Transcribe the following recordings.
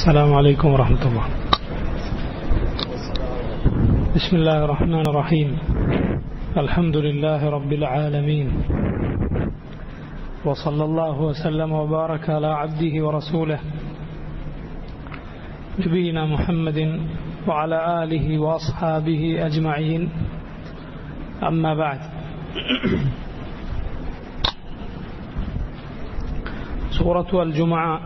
السلام عليكم ورحمة الله. بسم الله الرحمن الرحيم. الحمد لله رب العالمين، وصلى الله وسلم وبارك على عبده ورسوله نبينا محمد وعلى آله وأصحابه أجمعين. أما بعد. سورة الجمعة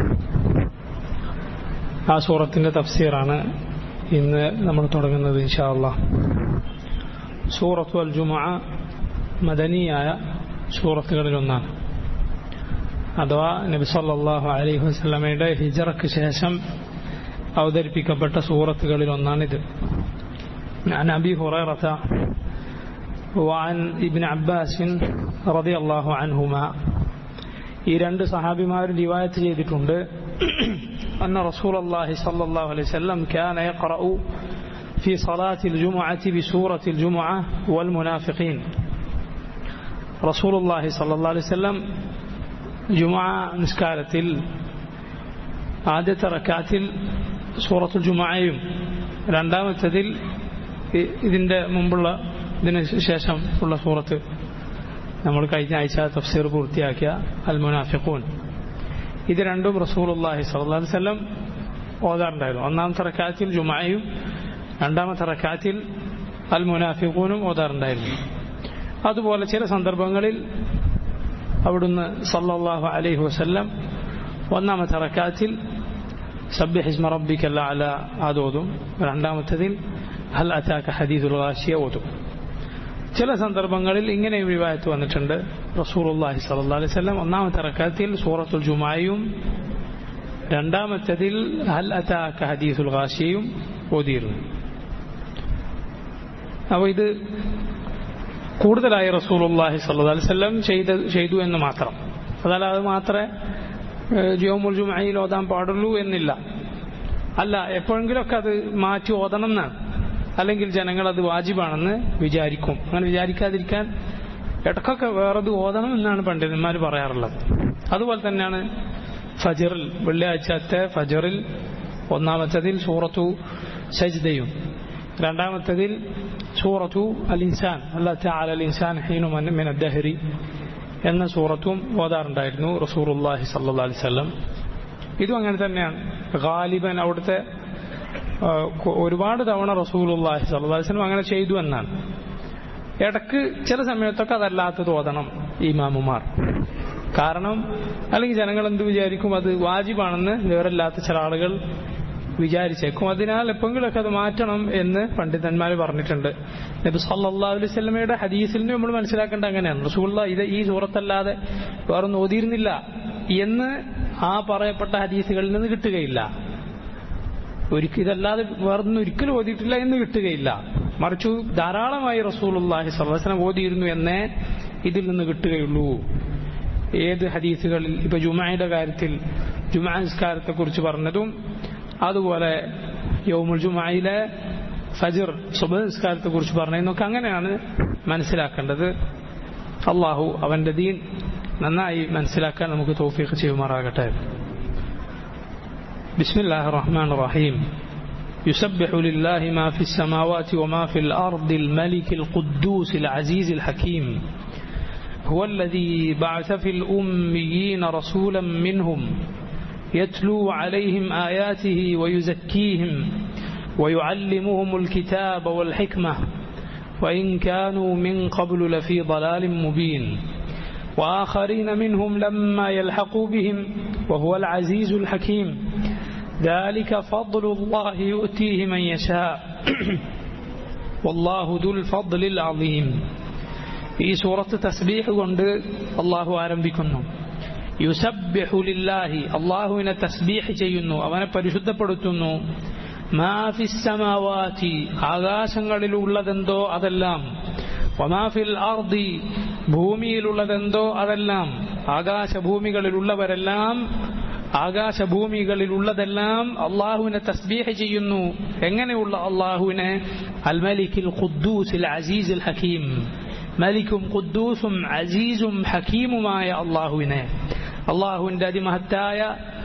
ആ സൂറത്തിൻ്റെ തഫ്സീറാണ് ഇന്ന് നമ്മൾ തുടങ്ങുന്നത് ഇൻഷാ അല്ലാഹ്. സൂറത്തു അൽ ജുമുഅ മദനിയായ സൂറത്തുകളിലൊന്നാണ്, അഥവാ നബി സല്ലല്ലാഹു അലൈഹി വസല്ലമയുടെ ഹിജ്റയ്ക്ക് ശേഷം അവതരിപ്പിക്കപ്പെട്ട സൂറത്തുകളിലൊന്നാണിത്. عن أبي هريرة وعن ابن عباس رضي الله عنهما, ഈ രണ്ട് സഹാബിമാർ റിവായത്ത് ചെയ്തിട്ടുണ്ട്. أن رسول الله صلى الله عليه وسلم كان يقرأ في صلاة الجمعة بسورة الجمعة والمنافقين. رسول الله صلى الله عليه وسلم جمعة نسكارة عادة ركعة سورة الجمعة രണ്ടാമത്തേതിൽ ഇതിൻ്റെ മുമ്പുള്ള ഇതിന് ശേഷം ഉള്ള സൂറത്ത് നമ്മൾ കഴിഞ്ഞ ആഴ്ച തഫ്സീർ പൂർത്തിയാക്കിയ അൽ മുനാഫിഖൂൻ. ഇത് രണ്ടും റസൂലുള്ളാഹി സ്വല്ലല്ലാഹു അലൈഹി വസല്ലം ഓതാറുണ്ടായിരുന്നു. ഒന്നാമത്തെ റക്അത്തിൽ ജുമുഅയും രണ്ടാമത്തെ റക്അത്തിൽ അൽ മുനാഫിഖൂനും ഓതാറുണ്ടായിരുന്നു. അതുപോലെ ചില സന്ദർഭങ്ങളിൽ അവിടുന്ന് സല്ലല്ലാഹു അലൈഹി വസല്ലം ഒന്നാമത്തെ റക്അത്തിൽ സബ്ബിഹ് ഇസ്മ റബ്ബിക്കൽ അഅല അതോതും, രണ്ടാമത്തേതിൽ ഹൽ അതാക ഹദീസുൽ ഗാശിയ ഓതും. ചില സന്ദർഭങ്ങളിൽ ഇങ്ങനെ റിവായത്ത് വന്നിട്ടുണ്ട്, റസൂലുള്ളാഹി സ്വല്ലല്ലാഹു അലൈഹി വസല്ലം ഒന്നാമത്തെ റക്അത്തിൽ സൂറത്തുൽ ജുമുഅയും രണ്ടാമത്തേതിൽ ഹൽ അതാക ഹദീസുൽ ഗാശിയയും ഓതിയിരുന്നു. അപ്പോൾ ഇത് കൂടുതലായി റസൂലുള്ളാഹി സ്വല്ലല്ലാഹു അലൈഹി വസല്ലം ചെയ്തു എന്ന് മാത്രം. അതല്ലാതെ മാത്രമേ യൗമുൽ ജുമുഅയിൽ ഓതാൻ പാടുള്ളൂ എന്നില്ല. അല്ല, എപ്പോഴെങ്കിലുമൊക്കെ അത് മാറ്റി ഓതണം എന്നാണ്, അല്ലെങ്കിൽ ജനങ്ങൾ അത് വാജിബാണെന്ന് വിചാരിക്കും. അങ്ങനെ വിചാരിക്കാതിരിക്കാൻ ഇടക്കൊക്കെ വേറത് ഓതണം എന്നാണ് പണ്ഡിതന്മാർ പറയാറുള്ളത്. അതുപോലെ തന്നെയാണ് ഫജറിൽ, വെള്ളിയാഴ്ചത്തെ ഫജറിൽ ഒന്നാമത്തേതിൽ സൂറത്തു സജ്ദയും രണ്ടാമത്തേതിൽ സൂറത്തു അൽ ഇൻസാൻ അല്ലാഹു തആല അൽ ഇൻസാൻ ഹീനു മിന ദഹരി എന്ന സൂറത്തും ഓതാറുണ്ടായിരുന്നു റസൂലുള്ളാഹി സ്വല്ലല്ലാഹു അലൈഹി വസല്ലം. ഇതും അങ്ങനെ തന്നെയാണ്. ഗാലിബൻ അവിടുത്തെ ഒരുപാട് തവണ റസൂലുള്ളാഹി സ്വല്ലല്ലാഹു അലൈഹി വസല്ലം അങ്ങനെ ചെയ്തു എന്നാണ്. ഇടക്ക് ചില സമയത്തൊക്കെ അതല്ലാത്തത് ഓതണം ഇമാമുമാർ. കാരണം അല്ലെങ്കിൽ ജനങ്ങൾ എന്ത് വിചാരിക്കും, അത് വാജിബാണെന്ന് വേറല്ലാത്ത ചില ആളുകൾ വിചാരിച്ചേക്കും. അതിനാൽ എപ്പോഴെങ്കിലൊക്കെ അത് മാറ്റണം എന്ന് പണ്ഡിതന്മാർ പറഞ്ഞിട്ടുണ്ട്. നബി സല്ലല്ലാഹു അലൈഹി വസല്ലമയുടെ ഹദീസിൽ നിന്ന് നമ്മൾ മനസ്സിലാക്കേണ്ട അങ്ങനെയാണ്, റസൂലുള്ളാഹി ഇത് ഈ സൂറത്തല്ലാതെ വേറൊന്നും ഓതിയിരുന്നില്ല എന്ന് ആ പറയപ്പെട്ട ഹദീസുകളിൽ നിന്ന് കിട്ടുകയില്ല. ഇതല്ലാതെ വേറൊന്നും ഒരിക്കലും ഓതിയിട്ടില്ല എന്ന് കിട്ടുകയില്ല. മറിച്ച് ധാരാളമായി റസൂലുള്ളാഹി സ്വല്ലല്ലാഹു അലൈഹി വസല്ലം ഓതിയിരുന്നു എന്നേ ഇതിൽ നിന്ന് കിട്ടുകയുള്ളൂ. ഏത് ഹദീസുകളിൽ ഇപ്പൊ ജുമുഅയുടെ കാര്യത്തിൽ ജുമുഅ നിസ്കാരത്തെ കുറിച്ച് പറഞ്ഞതും, അതുപോലെ യൗമുൽ ജുമുഅയിലെ ഫജ്ർ സുബ്ഹ് നിസ്കാരത്തെ കുറിച്ച് പറഞ്ഞതൊക്കെ അങ്ങനെയാണ് മനസ്സിലാക്കേണ്ടത്. അല്ലാഹു അവന്റെ ദീൻ നന്നായി മനസ്സിലാക്കാൻ നമുക്ക് തൗഫീഖ് ചെയ്യുമാറാകട്ടെ. بسم الله الرحمن الرحيم. يسبح لله ما في السماوات وما في الأرض الملك القدوس العزيز الحكيم. هو الذي بعث في الأميين رسولا منهم يتلو عليهم آياته ويزكيهم ويعلمهم الكتاب والحكمة وإن كانوا من قبل لفي ضلال مبين وآخرين منهم لما يلحقوا بهم وهو العزيز الحكيم. ذلك فضل الله يؤتيه من يشاء والله ذو الفضل العظيم. ഈ സൂറത്ത് തസ്ബീഹ് കൊണ്ട് അല്ലാഹു ആരംഭിക്കുന്നു. യുസബ്ബിഹു ലില്ലാഹി, അല്ലാഹുവിനെ തസ്ബീഹ് ചെയ്യുന്നു, അവനെ പരിശുദ്ധപ്പെടുത്തുന്നു. മാ ഫിസ് സമാവാതി, ആകാശങ്ങളിലുള്ളതെന്തോ അതെല്ലാം. വമാ ഫിൽ അർദി, ഭൂമിയിലുള്ളതെന്തോ അതെല്ലാം. ആകാശഭൂമികളിലുള്ളതെല്ലാം അള്ളാഹുവിനെ തസ്ബീഹ് ചെയ്യുന്നു. എങ്ങനെയുള്ള അള്ളാഹുവിനെ? അൽ മലിക്കിൽ ഖുദ്ദൂസിൽ അസീസിൽ ഹകീം, മലിക്കും ഖുദ്ദൂസും അസീസും ഹകീമുമായ അള്ളാഹുവിനെ, അള്ളാഹുവിന്റെ അതിമഹത്തായ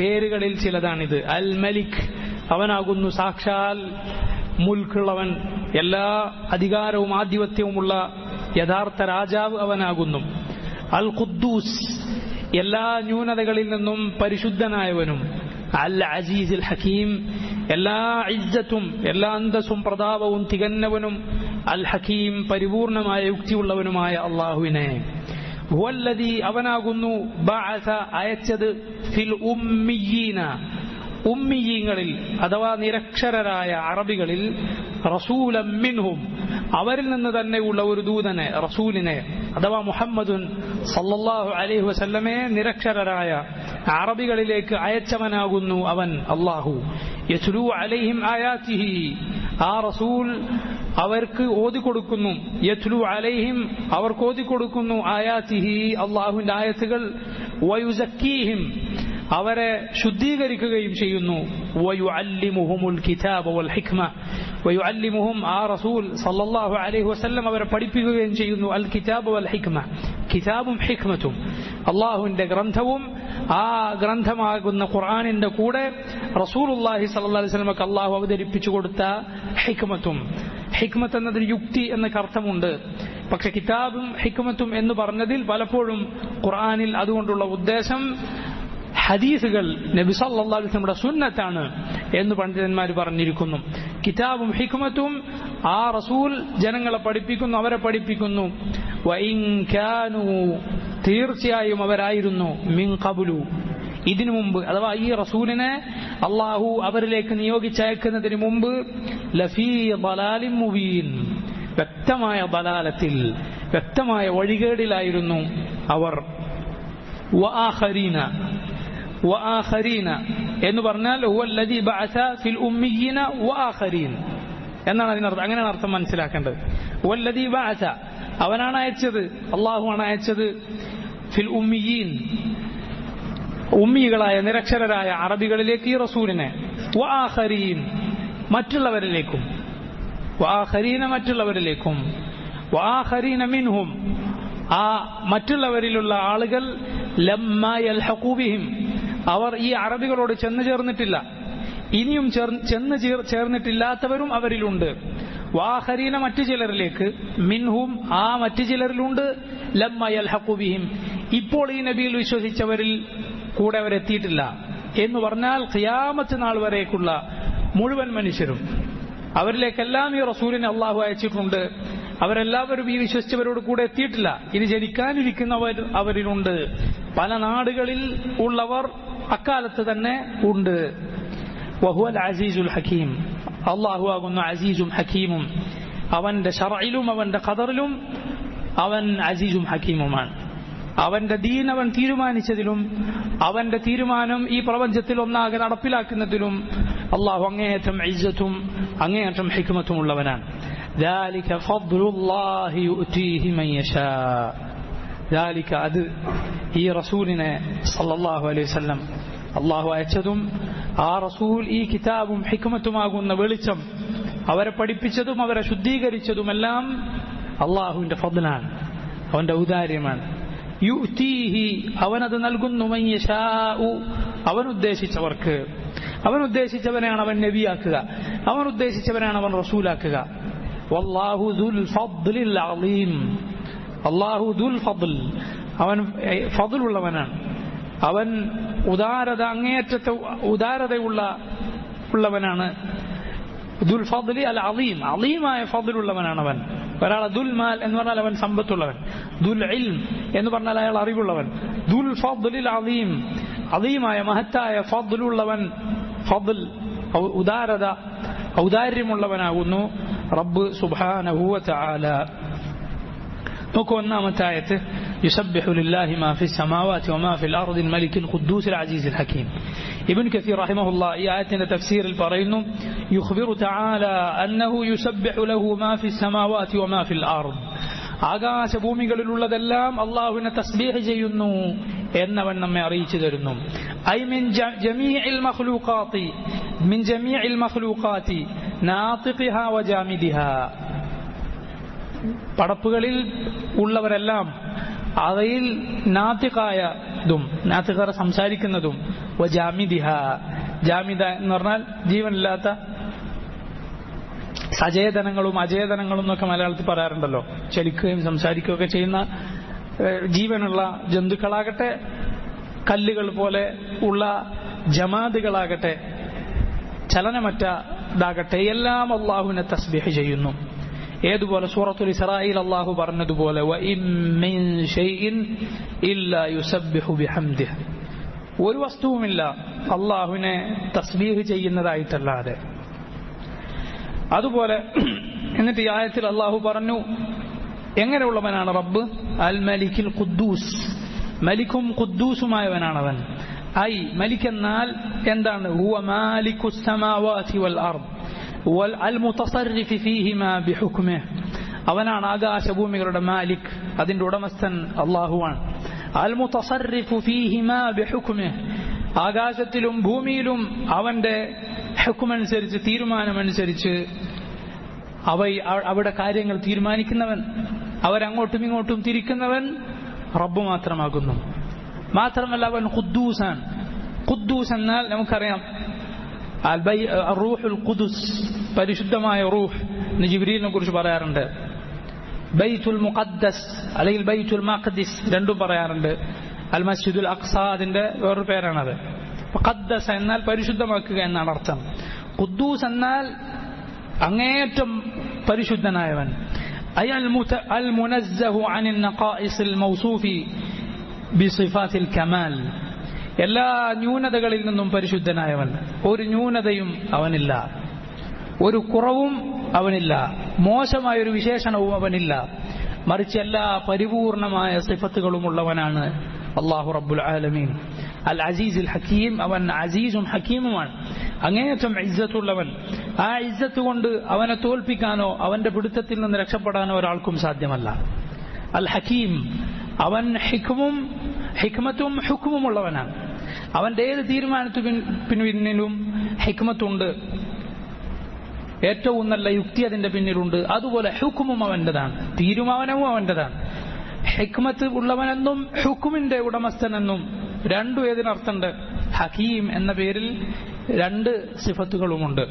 പേരുകളിൽ ചിലതാണിത്. അൽ മലിക്, അവനാകുന്നു സാക്ഷാൽ മുൽക്കുള്ളവൻ, എല്ലാ അധികാരവും ആധിപത്യവുമുള്ള യഥാർത്ഥ രാജാവ് അവനാകുന്നു. അൽ ഖുദ്ദൂസ്, എല്ലാ ന്യൂനതകളിൽ നിന്നും പരിശുദ്ധനായവനും. അൽ അസീസുൽ ഹക്കീം, എല്ലാ ഇസ്സത്തും എല്ലാ അന്തസ്സും പ്രതാപവും തികഞ്ഞവനും. അൽ ഹക്കീം, പരിപൂർണമായ യുക്തിയുള്ളവനുമായ അള്ളാഹുവിനെ. ഹുവല്ലദീ, അവനാകുന്നു ബഅസ, അയച്ചത്, ഫിൽ ഉമ്മിയീന, ഉമ്മിയീങ്ങളിൽ അഥവാ നിരക്ഷരരായ അറബികളിൽ, റസൂലൻ മിൻഹും, അവരിൽ നിന്ന് തന്നെയുള്ള ഒരു ദൂതനെ, റസൂലിനെ അഥവാ മുഹമ്മദുൻ സല്ലല്ലാഹു അലൈഹി വസല്ലമയെ നിരക്ഷരരായ അറബികളിലേക്ക് അയച്ചവനാകുന്നു അവൻ അല്ലാഹു. യത്ലൂ അലൈഹിം ആയാതിഹി, ആ റസൂൽ അവർക്ക് ഓതിക്കൊടുക്കുന്നു. യത്ലൂ അലൈഹിം, അവർക്ക് ഓതിക്കൊടുക്കുന്നു. ആയാതിഹി, അല്ലാഹുവിന്റെ ആയത്തുകൾ. വയുസക്കീഹിം, അവരെ ശുദ്ധീകരിക്കുകയും ചെയ്യുന്നു. വയുഅല്ലിമുഹുമുൽ കിതാബ വൽ ഹിക്മ, വയുഅല്ലിമുഹും, ആ റസൂൽ സല്ലല്ലാഹു അലൈഹി വസല്ലം അവരെ പഠിപ്പിക്കുകയും ചെയ്യുന്നു. അൽ കിതാബ വൽ ഹിക്മ, കിതാബും ഹിക്മത്തും, അള്ളാഹുവിന്റെ ഗ്രന്ഥവും ആ ഗ്രന്ഥമാകുന്ന ഖുർആനിന്റെ കൂടെ റസൂലുള്ളാഹി സ്വല്ലല്ലാഹു അലൈഹി വസല്ലമക്ക് അള്ളാഹു അവതരിപ്പിച്ചു കൊടുത്ത ഹിക്മത്തും. ഹിക്മത്ത് എന്നതിന് യുക്തി എന്നൊക്കെ അർത്ഥമുണ്ട്. പക്ഷെ കിതാബും ഹിക്മത്തും എന്ന് പറഞ്ഞതിൽ പലപ്പോഴും ഖുർആനിൽ അതുകൊണ്ടുള്ള ഉദ്ദേശം ഹദീസുകൾ, നബി സല്ലല്ലാഹു അലൈഹി വസല്ലമയുടെ സുന്നത്താണ് എന്ന് പണ്ഡിതന്മാർ പറഞ്ഞിരിക്കുന്നു. കിതാബും ഹിക്മത്തും, ആ റസൂൽ ജനങ്ങളെ പഠിപ്പിക്കുന്നു, അവരെ പഠിപ്പിക്കുന്നു. വഇൻ കാനൂ, തീർച്ചയായും അവരായിരുന്നു, മിൻ ഖബ്ലു, ഇതിനു മുമ്പ്, അഥവാ ഈ റസൂലിനെ അള്ളാഹു അവരിലേക്ക് നിയോഗിച്ചയക്കുന്നതിന് മുമ്പ്, ലഫീ ളലാലിൻ മുബീൻ, വ്യക്തമായ ബലാലത്തിൽ, വ്യക്തമായ വഴികേടിലായിരുന്നു അവർ. വആഖരീന, വആഖരീന എന്ന് പറഞ്ഞാൽ ഹുവല്ലദീ ബഅസ ഫിൽ ഉമ്മിയീന വആഖരീൻ എന്നാണ് അതിനർത്ഥം. അങ്ങനെയാണ് അർത്ഥം മനസ്സിലാക്കേണ്ടത്. ഹുവല്ലദീ ബഅസ, അവനാണ് അയച്ചത്, അള്ളാഹുവാണ് അയച്ചത്. ഫിൽ ഉമ്മിയീൻ, ഉമ്മികളായ നിരക്ഷരരായ അറബികളിലേക്ക് ഈ റസൂലിനെ. വആഖരീൻ, മറ്റുള്ളവരിലേക്കും. വആഖരീന, മറ്റുള്ളവരിലേക്കും. വആഖരീന മിൻഹും, ആ മറ്റുള്ളവരിലുള്ള ആളുകൾ, ലമ്മാ യൽഹഖൂ ബിഹിം, അവർ ഈ അറബികളോട് ചെന്നു ചേർന്നിട്ടില്ല, ഇനിയും ചെന്ന് ചേർന്നിട്ടില്ലാത്തവരും അവരിലുണ്ട്. വാഖരീന, മറ്റു ചിലരിലേക്ക്. മിൻഹും, ആ മറ്റു ചിലരിലുണ്ട്. ലമ്മാ യൽഹഖൂ ബിഹിം, ഇപ്പോൾ ഈ നബിയിൽ വിശ്വസിച്ചവരിൽ കൂടെ അവരെത്തിയിട്ടില്ല എന്ന് പറഞ്ഞാൽ ഖിയാമത്ത് നാൾ വരേക്കുള്ള മുഴുവൻ മനുഷ്യരും, അവരിലേക്കെല്ലാം ഈ റസൂലിനെ അള്ളാഹു അയച്ചിട്ടുണ്ട്. അവരെല്ലാവരും ഈ വിശ്വസിച്ചവരോട് കൂടെ എത്തിയിട്ടില്ല. ഇനി ജനിക്കാനിരിക്കുന്നവർ അവരിലുണ്ട്. പല നാടുകളിൽ ഉള്ളവർ അക്കാലത്ത് തന്നെ ഉണ്ട്. വഹുവൽ അസീസുൽ ഹക്കീം, അള്ളാഹു ആകുന്ന അസീസും ഹക്കീമും. അവന്റെ ശർഇലും അവന്റെ ഖദറിലും അവൻ അസീസും ഹക്കീമുമാണ്. അവന്റെ ദീൻ അവൻ തീരുമാനിച്ചതിലും അവന്റെ തീരുമാനം ഈ പ്രപഞ്ചത്തിൽ ഒന്നാകെ നടപ്പിലാക്കുന്നതിലും അള്ളാഹു അങ്ങേയറ്റം ഇസ്സത്തും അങ്ങേയറ്റം ഹിക്മത്തും ഉള്ളവനാണ്. ذلك فضل الله يؤتيه من يشاء. ذلك, അത് ഈ റസൂലിനെ സല്ലല്ലാഹു അലൈഹി വസല്ലം അള്ളാഹു അയച്ചതും ആ റസൂൽ ഈ കിതാബും ഹിക്മത്തുമാകുന്ന വെളിച്ചം അവരെ പഠിപ്പിച്ചതും അവരെ ശുദ്ധീകരിച്ചതുമെല്ലാം അള്ളാഹുവിന്റെ ഫദ്ലാണ്, അവന്റെ ഔദാര്യമാണ്. യുഅ്തീഹി, അവനത് നൽകുന്നു. മൻ യശാഉ, അവൻ ഉദ്ദേശിച്ചവർക്ക്. അവൻ ഉദ്ദേശിച്ചവനെയാണ് അവൻ നബിയാക്കുക, അവൻ ഉദ്ദേശിച്ചവനാണ് അവൻ റസൂലാക്കുക. വല്ലാഹു ദുൽ ഫദ്ലിൽ അളീം, അല്ലാഹു ദുൽ ഫദ്ൽ, അവൻ ഫദ്ലുള്ളവനാണ്. അവൻ ഉദാരത, അങ്ങേയറ്റത്തെ ഉദാരതയുള്ളവനാണ്. ദുൽ ഫദ്ലി അൽ അളീം, അളീമായ ഫദ്ലുള്ളവനാണ് അവൻ. ഒരാളെ ദുൽ മാൽ എന്ന് പറഞ്ഞാൽ അവൻ സമ്പത്തുള്ളവൻ, ദുൽ ഇൽം എന്ന് പറഞ്ഞാൽ അയാൾ അറിവുള്ളവൻ. ദുൽ ഫദ്ലിൽ അളീം, അളീമായ മഹത്തായ ഫദ്ലുള്ളവൻ, ഫദ്ൽ ഉദാരത ഔദാര്യമുള്ളവനാകുന്നു റബ്ബ് സുബ്ഹാനഹു വ തആല. നോക്കൂ, ഒന്നാമത്തെ ആയത്ത്, يسبح لله ما في السماوات وما في الأرض الملك القدوس العزيز الحكيم. ابن كثير رحمه الله ഈ ആയത്തിന്റെ തഫ്സീറിൽ പറയുന്നു, يخبر تعالى أنه يسبح له ما في السماوات وما في الأرض. ആകാശഭൂമികളിലുള്ളതെല്ലാം അള്ളാഹുവിനെ തസ്ബീഹ് ചെയ്യുന്നു എന്നവൻ നമ്മെ അറിയിച്ചു തരുന്നു. ഐ മിൻ ജമീഇൽ മഖ്ലൂഖാതി, മിൻ ജമീഇൽ മഖ്ലൂഖാതി നാതിഖിഹാ വജാമിദിഹാ, പടപ്പുകളിൽ ഉള്ളവരെല്ലാം അവയിൽ നാത്തിഖായതും നാത്തിഖ സംസാരിക്കുന്നതും വജാമിദിഹ ജാമിദ എന്ന് പറഞ്ഞാൽ ജീവനില്ലാത്ത സചേതനങ്ങളും അചേതനങ്ങളും എന്നൊക്കെ മലയാളത്തിൽ പറയാറുണ്ടല്ലോ. ചലിക്കുകയും സംസാരിക്കുകയൊക്കെ ചെയ്യുന്ന ജീവനുള്ള ജന്തുക്കളാകട്ടെ, കല്ലുകൾ പോലെ ഉള്ള ജമാദുകളാകട്ടെ, ചലനമറ്റതാകട്ടെ, എല്ലാം അള്ളാഹുവിനെ തസ്ബീഹ് ചെയ്യുന്നു. ഏതുപോലെ സൂറത്തുൽ ഇസ്രായിൽ അള്ളാഹു പറഞ്ഞതുപോലെ വഇൻ മിൻ ഷൈഇൻ ഇല്ലാ യുസബ്ബിഹു ബിഹംദിഹി, ഒരു വസ്തുവുമില്ല അള്ളാഹുവിനെ തസ്ബീഹ് ചെയ്യുന്നതായിട്ടല്ലാതെ. അതുപോലെ എന്നിട്ട് ഈ ആയത്തിൽ അള്ളാഹു പറഞ്ഞു എങ്ങനെയുള്ളവനാണ് റബ്ബ്? അൽ മലിക്കുൽ ഖുദ്ദൂസ്, മലിക്കും ഖുദ്ദൂസുമായവനാണവൻ. ഐ മലിക് എന്നാൽ എന്താണ്? ഹുവ മാലിക്കുസ് സമാവാതി വൽ അർദ് വൽ അൽ മുതസർരിഫ് ഫീഹിമാ ബിഹുക്മിഹി, അവനാണ് ആകാശഭൂമികളുടെ മാലിക്, അതിന്റെ ഉടമസ്ഥൻ അല്ലാഹുവാണ്. അൽ മുതസർരിഫ് ഫീഹിമാ ബിഹുക്മിഹി, ആകാശത്തിലും ഭൂമിയിലും അവന്റെ ഹുക്മനുസരിച്ച് തീരുമാനമനുസരിച്ച് അവിടെ കാര്യങ്ങൾ തീരുമാനിക്കുന്നവൻ, അവരങ്ങോട്ടും ഇങ്ങോട്ടും തിരിക്കുന്നവൻ റബ്ബ് മാത്രമാകുന്നു. മാത്രമല്ല അവൻ ഖുദ്ദൂസാൻ. ഖുദ്ദൂസ് എന്നാൽ നമുക്കറിയാം റൂഹുൽ ഖുദുസ്, പരിശുദ്ധമായ റൂഹ് എന്ന് ജിബ്രീലിനെ കുറിച്ച് പറയാറുണ്ട്. ബൈത്തുൽ മുഖദ്ദസ് അല്ലെങ്കിൽ ബൈത്തുൽ മഖ്ദിസ് രണ്ടും പറയാറുണ്ട്. അൽ മസ്ജിദുൽ അഖ്സ അതിന്റെ വേറൊരു പേരാണത്. ഖദ്ദസ എന്നാൽ പരിശുദ്ധമാക്കുക എന്നാണ് അർത്ഥം. ഖുദ്ദൂസ് എന്നാൽ അങ്ങേയറ്റം പരിശുദ്ധനായവൻ. അൽ മുനസ്സഹു അനിൻ നഖായിസിൽ മൗസൂഫി ബിസിഫാത്തിൽ കമാൽ, എല്ലാ ന്യൂനതകളിൽ നിന്നും പരിശുദ്ധനായവൻ. ഒരു ന്യൂനതയും അവനില്ല, ഒരു കുറവും അവനില്ല, മോശമായൊരു വിശേഷണവും അവനില്ല. മറിച്ച് എല്ലാ പരിപൂർണമായ സിഫത്തുകളും ഉള്ളവനാണ് അല്ലാഹു റബ്ബുൽ ആലമീൻ. അൽ അസീസുൽ ഹക്കീം, അവൻ അസീസും ഹക്കീമുമാണ്, അങ്ങേയറ്റം ഇസ്സത്തുള്ളവൻ. ആ ഇസ്സത്ത് കൊണ്ട് അവനെ തോൽപ്പിക്കാനോ അവന്റെ പിടുത്തത്തിൽ നിന്ന് രക്ഷപ്പെടാനോ ഒരാൾക്കും സാധ്യമല്ല. അൽ ഹക്കീം, അവൻ ഹിക്മത്തും ഹുക്മും ഉള്ളവനാണ്. അവന്റെ ഏത് തീരുമാനത്തിനു പിന്നിലും ഹിക്മത്തുണ്ട്, ഏറ്റവും നല്ല യുക്തി അതിന്റെ പിന്നിലുണ്ട്. അതുപോലെ ഹുക്മും അവന്റേതാണ്, തീരുമാനവും അവന്റേതാണ്. ഹിക്മത്ത് ഉള്ളവനെന്നും ഹുക്മിന്റെ ഉടമസ്ഥനെന്നും രണ്ടും ഏതിനർത്ഥമുണ്ട്? ഹക്കീം എന്ന പേരിൽ രണ്ട് സിഫത്തുകളുമുണ്ട്.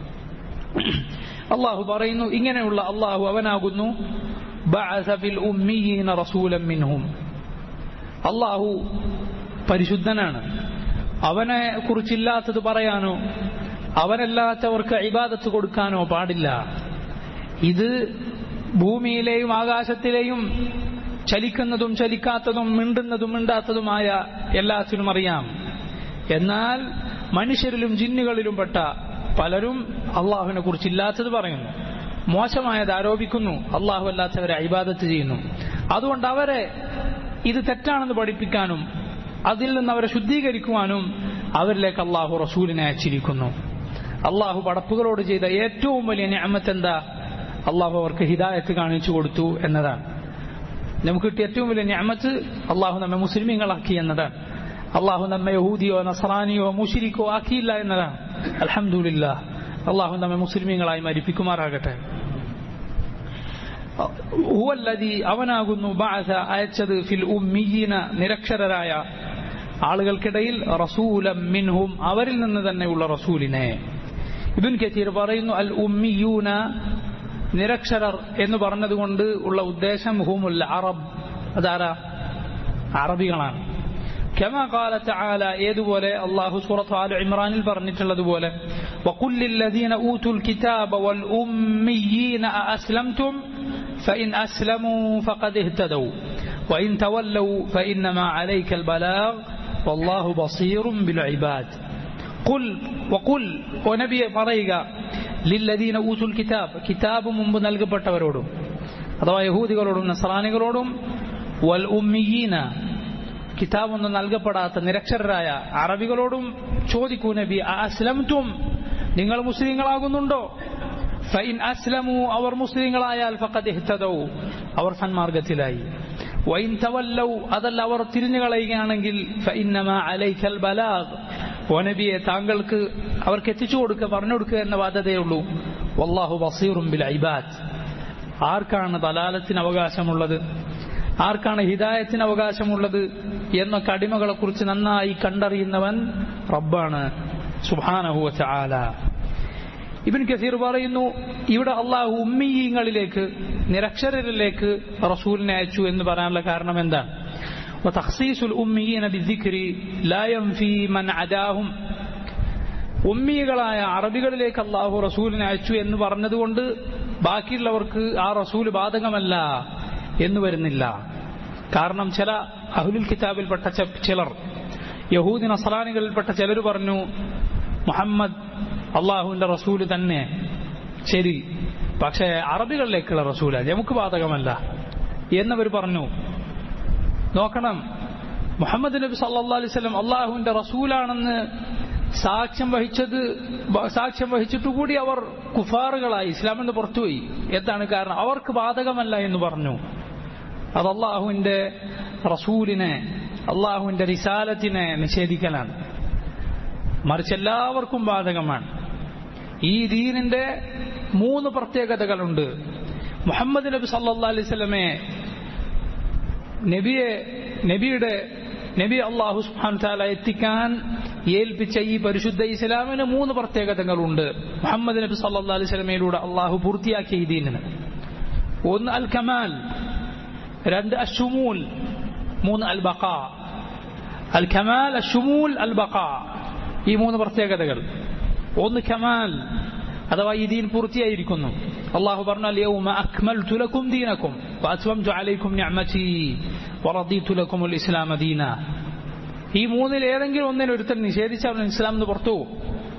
അള്ളാഹു പറയുന്നു ഇങ്ങനെയുള്ള അള്ളാഹു അവനാകുന്നു ബഅസ ഫിൽ ഉമ്മീന റസൂലൻ മിൻഹും. അള്ളാഹു പരിശുദ്ധനാണ്, അവനെ കുറിച്ചില്ലാത്തത് പറയാനോ അവനല്ലാത്തവർക്ക് ഇബാദത്ത് കൊടുക്കാനോ പാടില്ല. ഇത് ഭൂമിയിലെയും ആകാശത്തിലെയും ചലിക്കുന്നതും ചലിക്കാത്തതും മിണ്ടുന്നതും മിണ്ടാത്തതുമായ എല്ലാത്തിനും അറിയാം. എന്നാൽ മനുഷ്യരിലും ജിന്നുകളിലും പെട്ട പലരും അള്ളാഹുവിനെ കുറിച്ചില്ലാത്തത് പറയുന്നു, മോശമായത് ആരോപിക്കുന്നു, അള്ളാഹു അല്ലാത്തവരെ ഇബാദത്ത് ചെയ്യുന്നു. അതുകൊണ്ട് അവരെ ഇത് തെറ്റാണെന്ന് പഠിപ്പിക്കാനും അതിൽ നിന്ന് അവരെ ശുദ്ധീകരിക്കുവാനും അവരിലേക്ക് അള്ളാഹു റസൂലിനെ അയച്ചിരിക്കുന്നു. അള്ളാഹു പടപ്പുകളോട് ചെയ്ത ഏറ്റവും വലിയ നിഅമത്ത് എന്താ? അള്ളാഹു അവർക്ക് ഹിദായത്ത് കാണിച്ചു കൊടുത്തു എന്നതാണ്. നമുക്ക് കിട്ടിയ ഏറ്റവും വലിയ നിഅമത്ത് അള്ളാഹു നമ്മെ മുസ്ലിമീങ്ങളാക്കി എന്നതാണ്. അള്ളാഹു നമ്മെ യഹൂദിയോ നസ്രാനിയോ മുശ്രിക്കോ ആക്കിയില്ല എന്നതാണ്. അൽഹംദുലില്ലാഹ്, അള്ളാഹു നമ്മെ മുസ്ലിമീങ്ങളായി മരിപ്പിക്കുമാറാകട്ടെ. ഹുവല്ലദീ, അവനാകുന്നു ബഅസ അയച്ചത് ഫിൽ ഉമ്മീന നിരക്ഷരരായ ആളുകൾക്കിടയിൽ റസൂലൻ മിൻഹും അവരിൽ നിന്ന് തന്നെയുള്ള റസൂലിനെ. ഇബ്ൻ കസീർ പറയുന്നു അൽ ഉമ്മിയൂന നിരക്ഷരർ എന്ന് പറഞ്ഞതുകൊണ്ട് ഉള്ള ഉദ്ദേശം ഹുമുൽ അറബ്, അതാരാ? അറബികളാണ്. കമാ ഖാല തആല, ഏതുപോലെ അല്ലാഹു സൂറത്ത് ആല ഇംറാനിൽ പറഞ്ഞിട്ടുള്ളതുപോലെ വഖുൽ ലില്ലദീന ഊതുൽ കിതാബ വൽ ഉമ്മിയീന അസ്ലംതും ഫഇൻ അസ്ലമൂ ഫഖദ് ഇഹ്തദൗ വഇൻ തവല്ലൗ ഫഇന്നമാ അലൈക്കൽ ബലാഗ് വല്ലാഹു ബസീറും ബിൽ ഇബാദ്. ഖുൽ വഖുൽ, ഓ നബിയെ പറയുക, ലില്ലദീന ഊതുൽ കിതാബ്, കിതാബ് മുമ്പ് നൽകപ്പെട്ടവരോടും അഥവാ യഹൂദികളോടും നസ്രാനികളോടും, വൽ ഉമ്മിയീന കിതാബൊന്നും നൽകപ്പെടാത്ത നിരക്ഷരരായ അറബികളോടും ചോദിക്കൂ നബി, അസ്ലംതും, നിങ്ങൾ മുസ്ലിങ്ങളാകുന്നുണ്ടോ? ഫഇൻ അസ്ലമു, അവർ മുസ്ലിങ്ങളായാൽ ഫഖദ് ഇഹ്തദൗ, അവർ സന്മാർഗത്തിലായി. വഇൻ തവല്ലൗ, അതല്ല അവർ തിരിഞ്ഞു കളയുകയാണെങ്കിൽ ഫഇന്നമാ അലൈക്കൽ ബലാഗ്, ഓ നബിയെ താങ്കൾക്ക് അവർക്ക് എത്തിച്ചു കൊടുക്കുക, പറഞ്ഞു കൊടുക്കുക എന്ന ബാധ്യതയുള്ളൂ. വല്ലാഹു ബസീറും ബിൽ ഇബാദ്, ആർക്കാണ് ദലാലത്തിന് അവകാശമുള്ളത്? ആർക്കാണ് ഹിദായത്തിന് അവകാശമുള്ളത് എന്നൊക്കെ അടിമകളെക്കുറിച്ച് നന്നായി കണ്ടറിയുന്നവൻ റബ്ബാണ് സുബ്ഹാനഹു വ തആല. ഇബ്നു കസീർ പറയുന്നു, ഇവിടെ അള്ളാഹു ഉമ്മീയങ്ങളിലേക്ക്, നിരക്ഷരരിലേക്ക് റസൂലിനെ അയച്ചു എന്ന് പറയാനുള്ള കാരണം എന്താണ്? വതഖ്സീസുൽ ഉമ്മീന ബിദ്ദിക്രി ലാ യൻഫി മൻ അദാഹും. ഉമ്മീകളായ അറബികളിലേക്ക് അള്ളാഹു റസൂലിനെ അയച്ചു എന്ന് പറഞ്ഞതുകൊണ്ട് ബാക്കിയുള്ളവർക്ക് ആ റസൂൽ ബാധകമല്ല എന്ന് വരുന്നില്ല. കാരണം ചില അഹ്ലുൽ കിതാബിൽപ്പെട്ട ചിലർ, യഹൂദി നസ്രാനികളിൽപ്പെട്ട ചിലർ പറഞ്ഞു, മുഹമ്മദ് അള്ളാഹുവിന്റെ റസൂല് തന്നെ ശരി, പക്ഷേ അറബികളിലേക്കുള്ള റസൂല നമുക്ക് ബാധകമല്ല എന്നവർ പറഞ്ഞു. നോക്കണം, മുഹമ്മദ് നബി സല്ലല്ലാഹു അലൈഹി വസല്ലം അള്ളാഹുവിന്റെ റസൂലാണെന്ന് സാക്ഷ്യം വഹിച്ചിട്ടുകൂടി അവർ കുഫാറുകളായി ഇസ്ലാമിൽ നിന്ന് പുറത്തുപോയി. എന്താണ് കാരണം? അവർക്ക് ബാധകമല്ല എന്ന് പറഞ്ഞു. അത് അള്ളാഹുവിന്റെ റസൂലിനെ, അള്ളാഹുവിന്റെ റിസാലത്തിനെ നിഷേധിക്കലാണ്. മറിച്ച് എല്ലാവർക്കും ബാധകമാണ്. ഈ ദീനിന്റെ 3 പ്രത്യേകതകളുണ്ട്. മുഹമ്മദ് നബി സല്ലല്ലാഹു അലൈഹി വസല്ലമയെ നബി അല്ലാഹു സുബ്ഹാനഹു വ തആല എത്തിക്കാൻ ഏൽപ്പിച്ച ഈ പരിശുദ്ധ ഇസ്ലാമിന് 3 പ്രത്യേകതകളുണ്ട്. മുഹമ്മദ് നബി സല്ലല്ലാഹു അലൈഹി വസല്ലമയിലൂടെ അല്ലാഹു പൂർത്തിയാക്കിയ ഈ ദീനിന്. 1 അൽ കമാൽ, 2 അശ്ശുമൂൽ, 3 അൽ ബഖാ. അൽ കമാൽ, അശ്ശുമൂൽ, അൽ ബഖാ, ഈ 3 പ്രത്യേകതകൾ. 1 കമാൽ അഥവാ ഈ ദീൻ പൂർത്തിയായിരിക്കുന്നു. അല്ലാഹു പറഞ്ഞു, അൽയൗമ അക്മൽതു ലക്കും ദീനക്കും വഅത്മംതു അലൈക്കും നിഅമതി വറദീതു ലക്കുമുൽ ഇസ്ലാമ ദീന. ഈ 3-ൽ ഏതെങ്കിലും ഒന്നിനെ ഒരുത്തൻ നിഷേധിച്ചാൽ ഇസ്ലാമിൽ നിന്ന് പുറത്തു പോകും.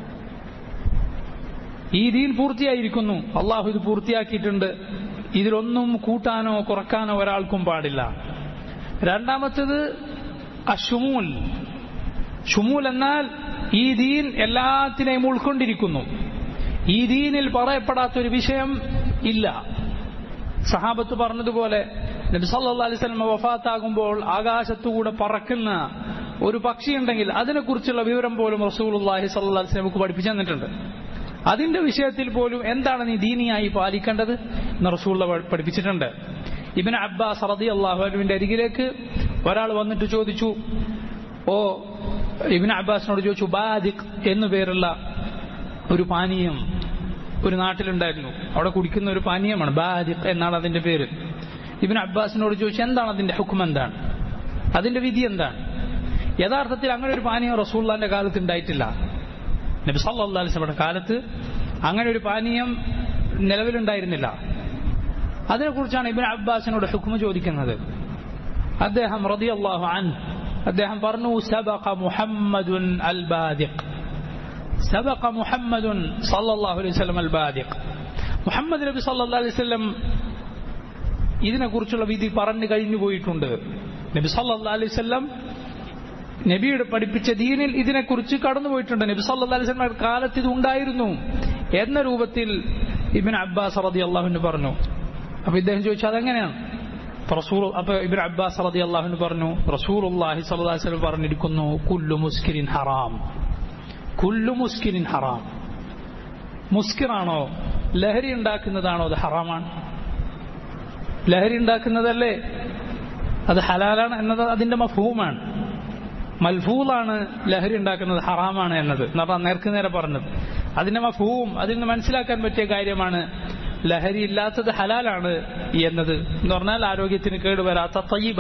ഈ ദീൻ പൂർത്തിയായിരിക്കുന്നു, അല്ലാഹു ഇത് പൂർത്തിയാക്കിയിട്ടുണ്ട്. ഇതിലൊന്നും കൂട്ടാനോ കുറക്കാനോ ഒരാൾക്കും പാടില്ല. രണ്ടാമത്തേത് അശ്ശുമൂൽ. ഷുമൂൽ എന്നാൽ ഈ ദീൻ എല്ലാത്തിനെയും ഉൾക്കൊണ്ടിരിക്കുന്നു. ഈ ദീനിൽ പറയപ്പെടാത്തൊരു വിഷയം ഇല്ല. സഹാബത്ത് പറഞ്ഞതുപോലെ നബി സല്ലല്ലാഹു അലൈഹി വസല്ലം വഫാത്താകുമ്പോൾ ആകാശത്തുകൂടെ പറക്കുന്ന ഒരു പക്ഷിയുണ്ടെങ്കിൽ അതിനെക്കുറിച്ചുള്ള വിവരം പോലും റസൂലുള്ളാഹി സ്വല്ലല്ലാഹു അലൈഹി വസല്ലം പഠിപ്പിച്ചു തന്നിട്ടുണ്ട്. അതിന്റെ വിഷയത്തിൽ പോലും എന്താണ് നീ ദീനിയായി പാലിക്കേണ്ടത് എന്ന് റസൂലുള്ളാഹി പഠിപ്പിച്ചിട്ടുണ്ട്. ഇബ്നു അബ്ബാസ് റളിയല്ലാഹു അൻഹുവിന്റെ അരികിലേക്ക് ഒരാൾ വന്നിട്ട് ചോദിച്ചു, ഇബ്നു അബ്ബാസിനോട് ചോദിച്ചു, ബാദിഖ് എന്നു പേരുള്ള ഒരു പാനീയം ഒരു നാട്ടിലുണ്ടായിരുന്നു. അവിടെ കുടിക്കുന്ന ഒരു പാനീയമാണ്, ബാദിഖ് എന്നാണ് അതിന്റെ പേര്. ഇബ്നു അബ്ബാസിനോട് ചോദിച്ചു, എന്താണ് അതിന്റെ ഹുക്ം, എന്താണ് അതിന്റെ വിധി, എന്താണ്? യഥാർത്ഥത്തിൽ അങ്ങനെ ഒരു പാനീയം റസൂലുള്ളാഹിന്റെ കാലത്ത് ഉണ്ടായിട്ടില്ല. നബി സല്ലല്ലാഹു അലൈഹി വസല്ലമയുടെ കാലത്ത് അങ്ങനെ ഒരു പാനീയം നിലവിലുണ്ടായിരുന്നില്ല. അതിനെക്കുറിച്ചാണ് ഇബ്നു അബ്ബാസിനോട് ഹുക്ം ചോദിക്കുന്നത്. അദ്ദേഹം റളിയല്ലാഹു അൻഹു അദ്ദേഹം പറഞ്ഞു, സബഖ മുഹമ്മദുൻ അൽ ബാദിഖ്. സബഖ മുഹമ്മദുൻ സല്ലല്ലാഹു അലൈഹി വസല്ലം അൽ ബാദിഖ്. മുഹമ്മദ് നബി സല്ലല്ലാഹു അലൈഹി വസല്ലം ഇതിനെക്കുറിച്ചുള്ള വിധി പറഞ്ഞു കഴിഞ്ഞു പോയിട്ടുണ്ട്. നബി സല്ലല്ലാഹു അലൈഹി വസല്ലം നബിയുടെ പഠിപ്പിച്ച ദീനിൽ ഇതിനെക്കുറിച്ച് കടന്നുപോയിട്ടുണ്ട്. നബി സല്ലല്ലാഹു അലൈഹി വസല്ലം കാലത്ത് ഇത് ഉണ്ടായിരുന്നു എന്ന രൂപത്തിൽ ഇബ്നു അബ്ബാസ് റളിയല്ലാഹു അൻഹു പറഞ്ഞു. അപ്പോൾ ഇദ്ദേഹം ചോദിച്ചു, അതെങ്ങനെയാണ്? അപ്പോൾ ഇബ്നു അബ്ബാസ് റളിയല്ലാഹു അൻഹു പറഞ്ഞു, റസൂലുള്ളാഹി സ്വല്ലല്ലാഹു അലൈഹി വസല്ലം പറഞ്ഞിരിക്കുന്നു, കുല്ലു മുസ്കിരിൻ ഹറാം, കുല്ലു മുസ്കിരിൻ ഹറാം. മുസ്കിറാണോ, ലഹരി ഉണ്ടാക്കുന്നതാണോ അത് ഹറാമാണ്. ലഹരി ഉണ്ടാക്കുന്നതല്ലേ അത് ഹലാലാണ് എന്നത് അതിന്റെ മഫ്ഹൂമാണ്. മൽഫൂളാണ് ലഹരി ഉണ്ടാക്കുന്നത് ഹറാമാണ് എന്നത് നേർക്ക് നേരെ പറഞ്ഞത്. അതിന്റെ മഫ്ഹൂം, അതിന് മനസ്സിലാക്കാൻ പറ്റിയ കാര്യമാണ് ലഹരി ഇല്ലാത്തത് ഹലാലാണ് എന്നത്. എന്ന് പറഞ്ഞാൽ ആരോഗ്യത്തിന് കേടുവരാത്ത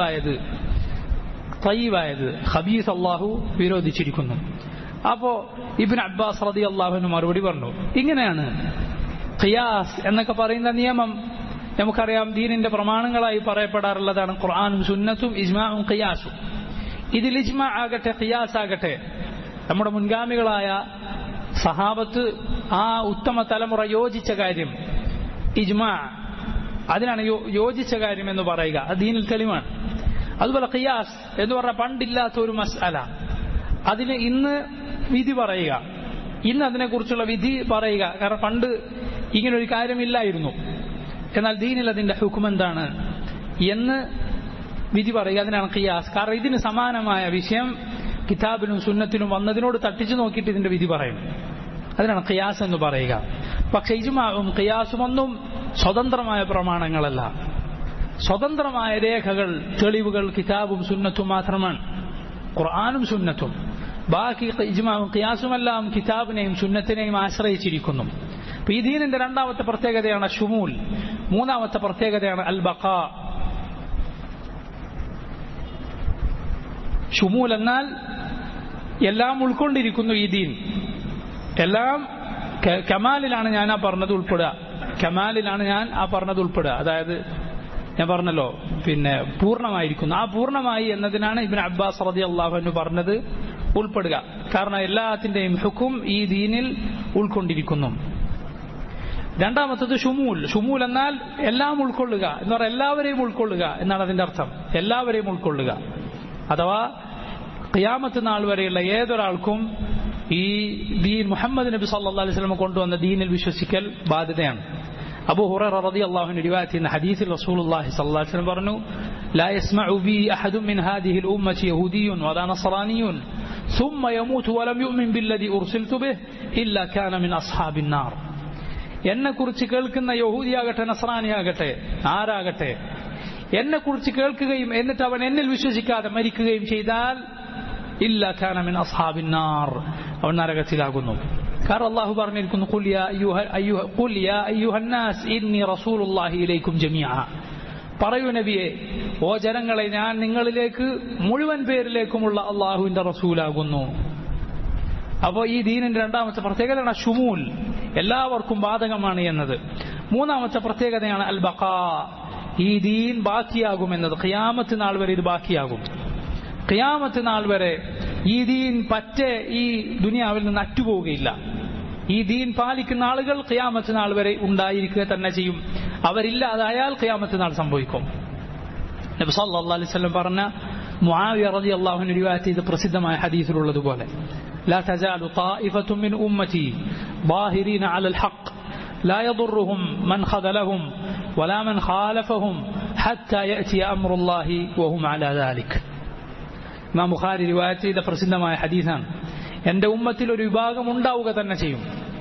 തയ്യിബായത് ഖബീസ് അല്ലാഹു വിരോധിച്ചിരിക്കുന്നു. അപ്പോ ഇബ്നു അബ്ബാസ് റളിയല്ലാഹു അൻഹു മറുപടി പറഞ്ഞു, ഇങ്ങനെയാണ് ഖിയാസ് എന്നൊക്കെ പറയുന്ന നിയമം നമുക്കറിയാം, ദീനിന്റെ പ്രമാണങ്ങളായി പറയപ്പെടാറുള്ളതാണ് ഖുർആനും സുന്നത്തും ഇജ്മാഉം ഖിയാസും. ഇതിൽ ഇജ്മാ ആകട്ടെ ഖിയാസ് ആകട്ടെ നമ്മുടെ മുൻഗാമികളായ സഹാബത്ത് ആ ഉത്തമ തലമുറ യോജിച്ച കാര്യം ഇജ്മാ, അതിനാണ് യോജിച്ച കാര്യം എന്ന് പറയുക, അത് ദീനിൽ തെളിവാണ്. അതുപോലെ ഖിയാസ് എന്ന് പറഞ്ഞാൽ പണ്ടില്ലാത്ത ഒരു മസ്അല, അതിന് ഇന്ന് വിധി പറയുക, ഇന്ന് അതിനെക്കുറിച്ചുള്ള വിധി പറയുക. കാരണം പണ്ട് ഇങ്ങനൊരു കാര്യമില്ലായിരുന്നു, എന്നാൽ ദീനിൽ അതിന്റെ ഹുക്ം എന്താണ് എന്ന് വിധി പറയുക, അതിനാണ് ഖിയാസ്. കാരണം ഇതിന് സമാനമായ വിഷയം കിതാബിലും സുന്നത്തിലും വന്നതിനോട് തട്ടിച്ചു നോക്കിയിട്ട് ഇതിന്റെ വിധി പറയും, അതിനാണ് ഖിയാസ് എന്ന് പറയുക. പക്ഷെ ഇജ്മാഉം ഖിയാസും ഒന്നും സ്വതന്ത്രമായ പ്രമാണങ്ങളല്ല. സ്വതന്ത്രമായ രേഖകൾ, തെളിവുകൾ കിതാബും സുന്നത്തും മാത്രമാണ്. ഖുർആനും സുന്നത്തും. ബാക്കി ഇജ്മാഉം ഖിയാസുമെല്ലാം കിതാബിനെയും സുന്നത്തിനെയും ആശ്രയിച്ചിരിക്കുന്നു. അപ്പൊ ഈ ദീനിന്റെ രണ്ടാമത്തെ പ്രത്യേകതയാണ് ഷുമൂൽ. മൂന്നാമത്തെ പ്രത്യേകതയാണ് അൽ ബഖാ. ഷുമൂൽ എന്നാൽ എല്ലാം ഉൾക്കൊണ്ടിരിക്കുന്നു ഈ ദീൻ. എല്ലാം കമാലിലാണ് ഞാൻ ആ പറഞ്ഞത് ഉൾപ്പെടുക. കമാലിലാണ് ഞാൻ ആ പറഞ്ഞത് ഉൾപ്പെടുക. അതായത് ഞാൻ പറഞ്ഞല്ലോ, പൂർണ്ണമായിരിക്കുന്നു. ആ പൂർണ്ണമായി എന്നതിനാണ് ഇബ്നു അബ്ബാസ് റളിയല്ലാഹു അൻഹു പറഞ്ഞത് ഉൾപ്പെടുക. കാരണം എല്ലാത്തിന്റെയും ഹുക്കും ഈ ദീനിൽ ഉൾക്കൊണ്ടിരിക്കുന്നു. രണ്ടാമത്തത് ഷുമൂൽ. ഷുമൂൽ എന്നാൽ എല്ലാം ഉൾക്കൊള്ളുക എന്ന് പറഞ്ഞാൽ എല്ലാവരെയും ഉൾക്കൊള്ളുക എന്നാണ് അതിന്റെ അർത്ഥം. എല്ലാവരെയും ഉൾക്കൊള്ളുക. അഥവാ ഖിയാമത്ത് നാൾ വരെയുള്ള ഏതൊരാൾക്കും ഈ ദീൻ മുഹമ്മദ് നബി സല്ലല്ലാഹു അലൈഹി വസല്ലം കൊണ്ടുവന്ന ദീനിൽ വിശ്വസിക്കൽ ബാധ്യതയാണ്. അബൂ ഹുറൈറ റളിയല്ലാഹു അൻഹു റിവായത്ത് ചെയ്യുന്ന ഹദീസിൽ റസൂലുള്ളാഹി സ്വല്ലല്ലാഹു അലൈഹി വസല്ലം പറഞ്ഞു, ലാ യസ്മഉ ബി അഹദുൻ മിൻ ഹാദിഹിൽ ഉമ്മത്തി യഹൂദിയ്യുൻ വലാ നസ്റാനിയ്യുൻ ثم يموت ولم يؤمن بالذي أرسلت به إلا كان من أصحاب النار. എന്നെക്കുറിച്ച് കേൾക്കുന്ന യഹൂദിയാകട്ടെ നസ്രാനിയാകട്ടെ ആരാകട്ടെ എന്നെക്കുറിച്ച് കേൾക്കുകയും എന്നിട്ട് അവൻ എന്നിൽ വിശ്വസിക്കാതെ മരിക്കുകയും ചെയ്താൽ ഇല്ലാ കാന മിൻ അസ്ഹാബിൻ നാർ, അവൻ നരകത്തിലാകുന്നു. കാരണം അല്ലാഹു പറഞ്ഞിരിക്കുന്നു, ഖുൽ യാ അയ്യുഹന്നാസ് ഇന്നി റസൂലുള്ളാഹി ഇലൈക്കും ജമീഅ. പറയൂ നബിയെ, ഓ ജനങ്ങളെ, ഞാൻ നിങ്ങളിലേക്ക് മുഴുവൻ പേരിലേക്കുമുള്ള അള്ളാഹുവിന്റെ റസൂലാകുന്നു. അപ്പോൾ ഈ ദീനിന്റെ രണ്ടാമത്തെ പ്രത്യേകതയാണ് ഷുമൂൽ, എല്ലാവർക്കും ബാധകമാണ് എന്നത്. മൂന്നാമത്തെ പ്രത്യേകതയാണ് അൽ ബഖാ, ഈ ദീൻ ബാക്കിയാകുമെന്നത്. ഖിയാമത്ത് നാൾ വരെ ഇത് ബാക്കിയാകും. ഖിയാമത്ത് നാൾ വരെ ഈ ദീൻ പറ്റെ ഈ ദുനിയാവിൽ നിന്ന് അറ്റുപോവുകയില്ല. ഈ ദീൻ പാലിക്കുന്ന ആളുകൾ ഖിയാമത്ത് നാൾ വരെ ഉണ്ടായിരിക്കുക തന്നെ ചെയ്യും. അവരില്ലാതായാൽ ഖിയാമത്ത് നാൾ സംഭവിക്കും. നബി സല്ലല്ലാഹു അലൈഹി വസല്ലം പറഞ്ഞ മുആവിയ റളിയല്ലാഹു അൻഹു റിവായത്ത് ചെയ്ത പ്രസിദ്ധമായ ഹദീസിലുള്ളതുപോലെ, ലാ തസാലു ത്വായിഫത്തുൻ മിൻ ഉമ്മത്തി ളാഹിരീന അലൽ ഹഖ് ലാ യദുറുഹും മൻ ഖദലഹും വലാ മൻ ഖാലഫഹും ഹത്താ യഅതി അംറുല്ലാഹി വഹും അലാ ദാലിക്. ഇമാം ബുഖാരി റിവായത്ത് ചെയ്ത പ്രസിദ്ധമായ ഹദീസാണ്. എന്റെ ഉമ്മത്തിൽ ഒരു വിഭാഗം ഉണ്ടാവുക തന്നെ ചെയ്യും.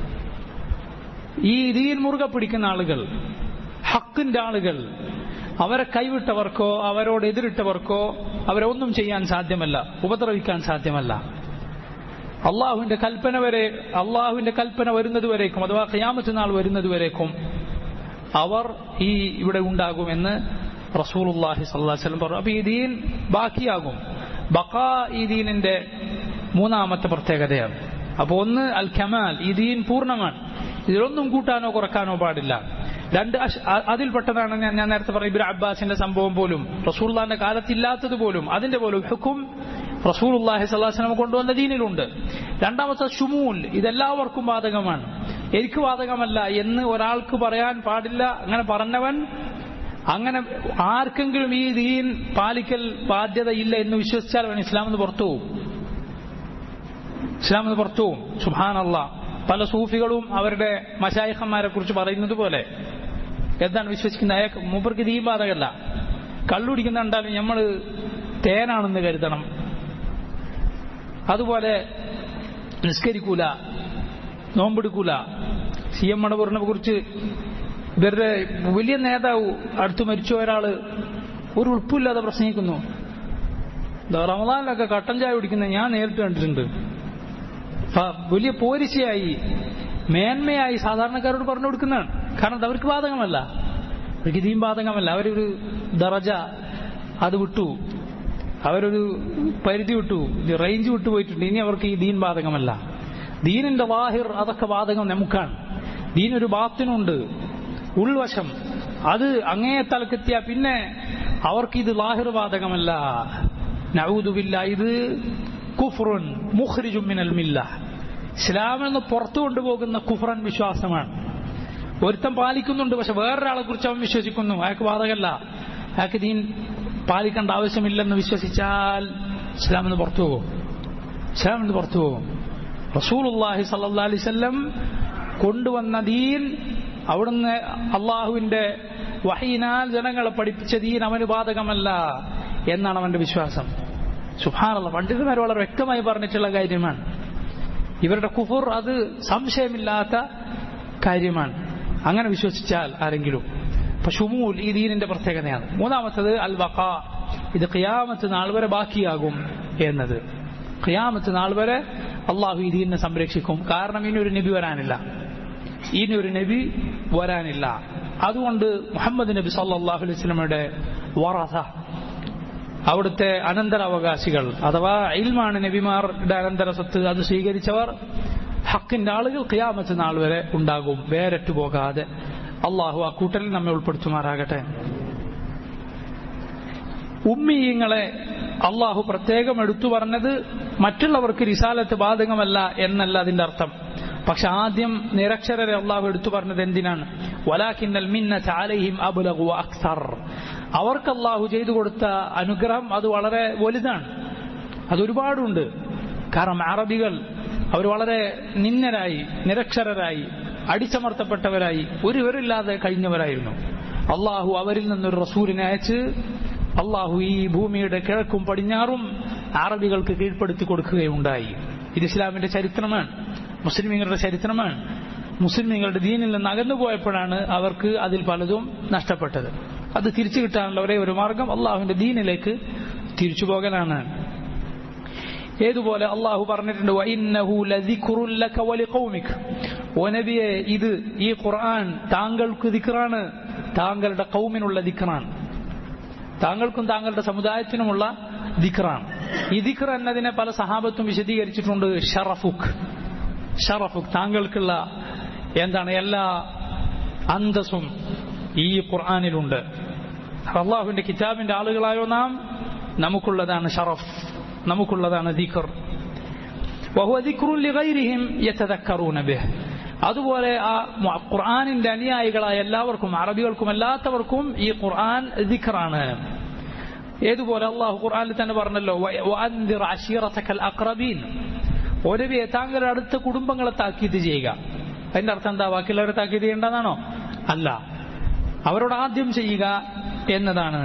ഈ ദീൻ മുറുകെ പിടിക്കുന്ന ആളുകൾ, ഹക്കിന്റെ ആളുകൾ, അവരെ കൈവിട്ടവർക്കോ അവരോട് എതിരിട്ടവർക്കോ അവരെ ഒന്നും ചെയ്യാൻ സാധ്യമല്ല, ഉപദ്രവിക്കാൻ സാധ്യമല്ല. അള്ളാഹുവിന്റെ കൽപ്പന വരുന്നതുവരേക്കും, അഥവാ ഖിയാമത്ത് നാൾ വരുന്നതുവരേക്കും അവർ ഇവിടെ ഉണ്ടാകുമെന്ന് റസൂലുള്ളാഹി സ്വല്ലല്ലാഹു അലൈഹി വസല്ലം പറഞ്ഞു. അപ്പൊ ഈ ദീൻ ബാക്കിയാകും. ബഖാ ഈ ദീനിന്റെ മൂന്നാമത്തെ പ്രത്യേകതയാണ്. അപ്പോൾ ഒന്ന് അൽ കമാൽ, ഈ ദീൻ പൂർണ്ണമാണ്, ഇതിലൊന്നും കൂട്ടാനോ കുറക്കാനോ പാടില്ല. രണ്ട് അതിൽപ്പെട്ടതാണ് ഞാൻ നേരത്തെ പറഞ്ഞ ഇബ്നു അബ്ബാസിന്റെ സംഭവം പോലും, റസൂലുള്ളാഹിന്റെ കാലത്തില്ലാത്തത് പോലും, അതിന്റെ പോലും ഹുക്കും റസൂലുള്ളാഹി സ്വല്ലല്ലാഹു അലൈഹി വസല്ലം കൊണ്ടുവന്ന ദീനിലുണ്ട്. രണ്ടാമത്തെ ഷുമൂൽ, ഇതെല്ലാവർക്കും ബാധകമാണ്, എനിക്ക് ബാധകമല്ല എന്ന് ഒരാൾക്ക് പറയാൻ പാടില്ല. അങ്ങനെ പറഞ്ഞവൻ, അങ്ങനെ ആർക്കെങ്കിലും ഈ ദീൻ പാലിക്കൽ ബാധ്യതയില്ല എന്ന് വിശ്വസിച്ചാൽ അവൻ ഇസ്ലാമിന് പുറത്തു പോകും. സുബ്ഹാനല്ലാഹ്. പല സൂഫികളും അവരുടെ മശായിഖന്മാരെ കുറിച്ച് പറയുന്നത് പോലെ എന്താണ് വിശ്വസിക്കുന്നത്, അയാൾക്ക് മൂപ്പർക്ക് ദീൻ ബാധകമല്ല. കള്ളുടിക്കുന്ന കണ്ടാലും നമ്മൾ തേനാണെന്ന് കരുതണം. അതുപോലെ നിസ്കരിക്കൂല, നോമ്പെടുക്കൂല. CM മടവൂരിനെ കുറിച്ച് ഇവരുടെ വലിയ നേതാവ് അടുത്ത് മരിച്ച ഒരാള് ഒരു ഉൾപ്പില്ലാതെ പ്രസംഗിക്കുന്നു. റമദാനിലൊക്കെ കട്ടൻ ചായ കുടിക്കുന്നത് ഞാൻ നേരിട്ട് കണ്ടിട്ടുണ്ട്. വലിയ പോരിശയായി മേന്മയായി സാധാരണക്കാരോട് പറഞ്ഞു കൊടുക്കുന്നതാണ്. കാരണം അത് അവർക്ക് ബാധകമല്ല, അവർക്ക് ദീൻ ബാധകമല്ല. അവരൊരു ദറജ അത് വിട്ടു, അവരൊരു പരിധി വിട്ടു, റേഞ്ച് വിട്ടു പോയിട്ടുണ്ട്. ഇനി അവർക്ക് ഈ ദീൻ ബാധകമല്ല. ദീനിന്റെ വാഹിർ അതൊക്കെ ബാധകം നമുക്കാണ്. ദീനൊരു ബാത്തിനുണ്ട്, ഉൾവശം, അത് അങ്ങേ തലക്കെത്തിയ പിന്നെ അവർക്ക് ഇത് ലാഹിർ ബാധകമല്ല. നഊദു ബില്ലാഹ്, ഇത് കുഫ്റുൻ മുഖ്രിജുൻ മിനൽ മില്ലഹ്, ഇസ്ലാമിൽ നിന്ന് പുറത്തു കൊണ്ടുപോകുന്ന കുഫ്റൻ വിശ്വാസമാണ്. ഒരുത്തൻ പാലിക്കുന്നുണ്ട്, പക്ഷെ വേറൊരാളെ കുറിച്ച് അവൻ വിശ്വസിക്കുന്നു, അയാൾക്ക് ബാധകമല്ല, അയാൾക്ക് ദീൻ പാലിക്കേണ്ട ആവശ്യമില്ലെന്ന് വിശ്വസിച്ചാൽ ഇസ്ലാമിൽ നിന്ന് പുറത്തു പോകും. റസൂലുള്ളാഹി സ്വല്ലല്ലാഹു അലൈഹി വസല്ലം കൊണ്ടുവന്ന ദീൻ, അവിടുന്ന് അള്ളാഹുവിന്റെ വഹീനാൽ ജനങ്ങളെ പഠിപ്പിച്ച ദീൻ അവന് ബാധകമല്ല എന്നാണ് അവന്റെ വിശ്വാസം. സുബ്ഹാനല്ലാഹ്. പണ്ഡിതന്മാർ വളരെ വ്യക്തമായി പറഞ്ഞിട്ടുള്ള കാര്യമാണ്. ഇവരുടെ കുഫർ അത് സംശയമില്ലാത്ത കാര്യമാണ്. അങ്ങനെ വിശ്വസിച്ചാൽ ആരെങ്കിലും. അപ്പൊ ഷുമൂൽ ഈ ദീനിന്റെ പ്രത്യേകതയാണ്. മൂന്നാമത്തത് അൽ ബഖാ, ഇത് ഖിയാമത്ത് നാൾ വരെ ബാക്കിയാകും എന്നത്. ഖിയാമത്ത് നാൾ വരെ അള്ളാഹു ഈ ദീനിനെ സംരക്ഷിക്കും. കാരണം ഇനിയൊരു നബി വരാനില്ല. അതുകൊണ്ട് മുഹമ്മദ് നബി സല്ലല്ലാഹു അലൈഹി വസല്ലമയുടെ വറസ, അവിടുത്തെ അനന്തരാവകാശികൾ അഥവാ ഇൽമാണ് നബിമാരുടെ അനന്തര സ്വത്ത്, അത് സ്വീകരിച്ചവർ ഹക്കിന്റെ ആളുകൾ ഖിയാമത്ത് നാൾ വരെ ഉണ്ടാകും, വേരറ്റു പോകാതെ. അള്ളാഹു ആ കൂട്ടലിൽ നമ്മെ ഉൾപ്പെടുത്തുമാറാകട്ടെ. ഉമ്മീയങ്ങളെ അള്ളാഹു പ്രത്യേകം എടുത്തു പറഞ്ഞത് മറ്റുള്ളവർക്ക് റിസാലത്ത് ബാധകമല്ല എന്നല്ല അതിന്റെ അർത്ഥം. പക്ഷെ ആദ്യം നിരക്ഷരരെ അള്ളാഹു എടുത്തു പറഞ്ഞത് എന്തിനാണ്? വലാകിന്നൽ മിന്നത അലൈഹിം അബ്ലഗു വഅക്സർ. അവർക്ക് അള്ളാഹു ചെയ്തു കൊടുത്ത അനുഗ്രഹം അത് വളരെ വലുതാണ്, അതൊരുപാടുണ്ട്. കാരണം അറബികൾ അവർ വളരെ നിന്ദരായി, നിരക്ഷരരായി, അടിച്ചമർത്തപ്പെട്ടവരായി, ഒരുവരില്ലാതെ കഴിഞ്ഞവരായിരുന്നു. അള്ളാഹു അവരിൽ നിന്നൊരു റസൂലിനെ അയച്ച് അള്ളാഹു ഈ ഭൂമിയുടെ കിഴക്കും പടിഞ്ഞാറും അറബികൾക്ക് കീഴ്പ്പെടുത്തി കൊടുക്കുകയുണ്ടായി. ഇത് ഇസ്ലാമിന്റെ ചരിത്രമാണ്, മുസ്ലിമീങ്ങളുടെ ചരിത്രമാണ്. മുസ്ലിമീങ്ങളുടെ ദീനിൽ നിന്ന് അകന്നുപോയപ്പോഴാണ് അവർക്ക് അതിൽ പലതും നഷ്ടപ്പെട്ടത്. അത് തിരിച്ചു കിട്ടാനുള്ള ഒരേ ഒരു മാർഗം അള്ളാഹുവിന്റെ ദീനിലേക്ക് തിരിച്ചു പോകലാണ്. ഏതുപോലെ അള്ളാഹു പറഞ്ഞിട്ടുണ്ട്, വഇന്നഹു ലദിക്റുൻ ലക വലിഖൗമിക. ഓ നബിയെ, ഇത് ഈ ഖുർആൻ താങ്കൾക്ക് ദിക്റാണ്, താങ്കളുടെ ഖൗമിനുള്ള ദിക്റാണ്, താങ്കൾക്കും താങ്കളുടെ സമുദായത്തിനുമുള്ള ദിക്റാണ്. ഈ ദിക്ർ എന്നതിനെ പല സഹാബത്തും വിശദീകരിച്ചിട്ടുണ്ട്. ഷറഫുക്, താങ്കൾക്കുള്ള എല്ലാ അന്തസ്സും ഈ ഖുർആനിലുണ്ട്. അള്ളാഹുവിന്റെ കിതാബിന്റെ ആളുകളായോ നാം, നമുക്കുള്ളതാണ് ഷറഫ്, നമുക്കുള്ളതാണ് ദിക്ർ. വഹുവ ദിക്റുൻ ലിഗൈരിഹിം യതദക്കറൂന ബിഹ്. അതുപോലെ ആ ഖുർആനിന്റെ അനുയായികളായ എല്ലാവർക്കും, അറബികൾക്കും അല്ലാത്തവർക്കും ഈ ഖുർആൻ ദിക്റാണ്. ഏതുപോലെ അള്ളാഹു ഖുർആനിൽ തന്നെ പറഞ്ഞല്ലോ, വഅൻദിർ അശീറതകൽ അഖ്റബീൻ. ഒരവിയെ താങ്കളുടെ അടുത്ത കുടുംബങ്ങളെ താക്കീത് ചെയ്യുക. അതിന്റെ അർത്ഥം എന്താ? ബാക്കിയുള്ളവരെ താക്കീത് ചെയ്യേണ്ടതാണോ? അല്ല, അവരോട് ആദ്യം ചെയ്യുക എന്നതാണ്.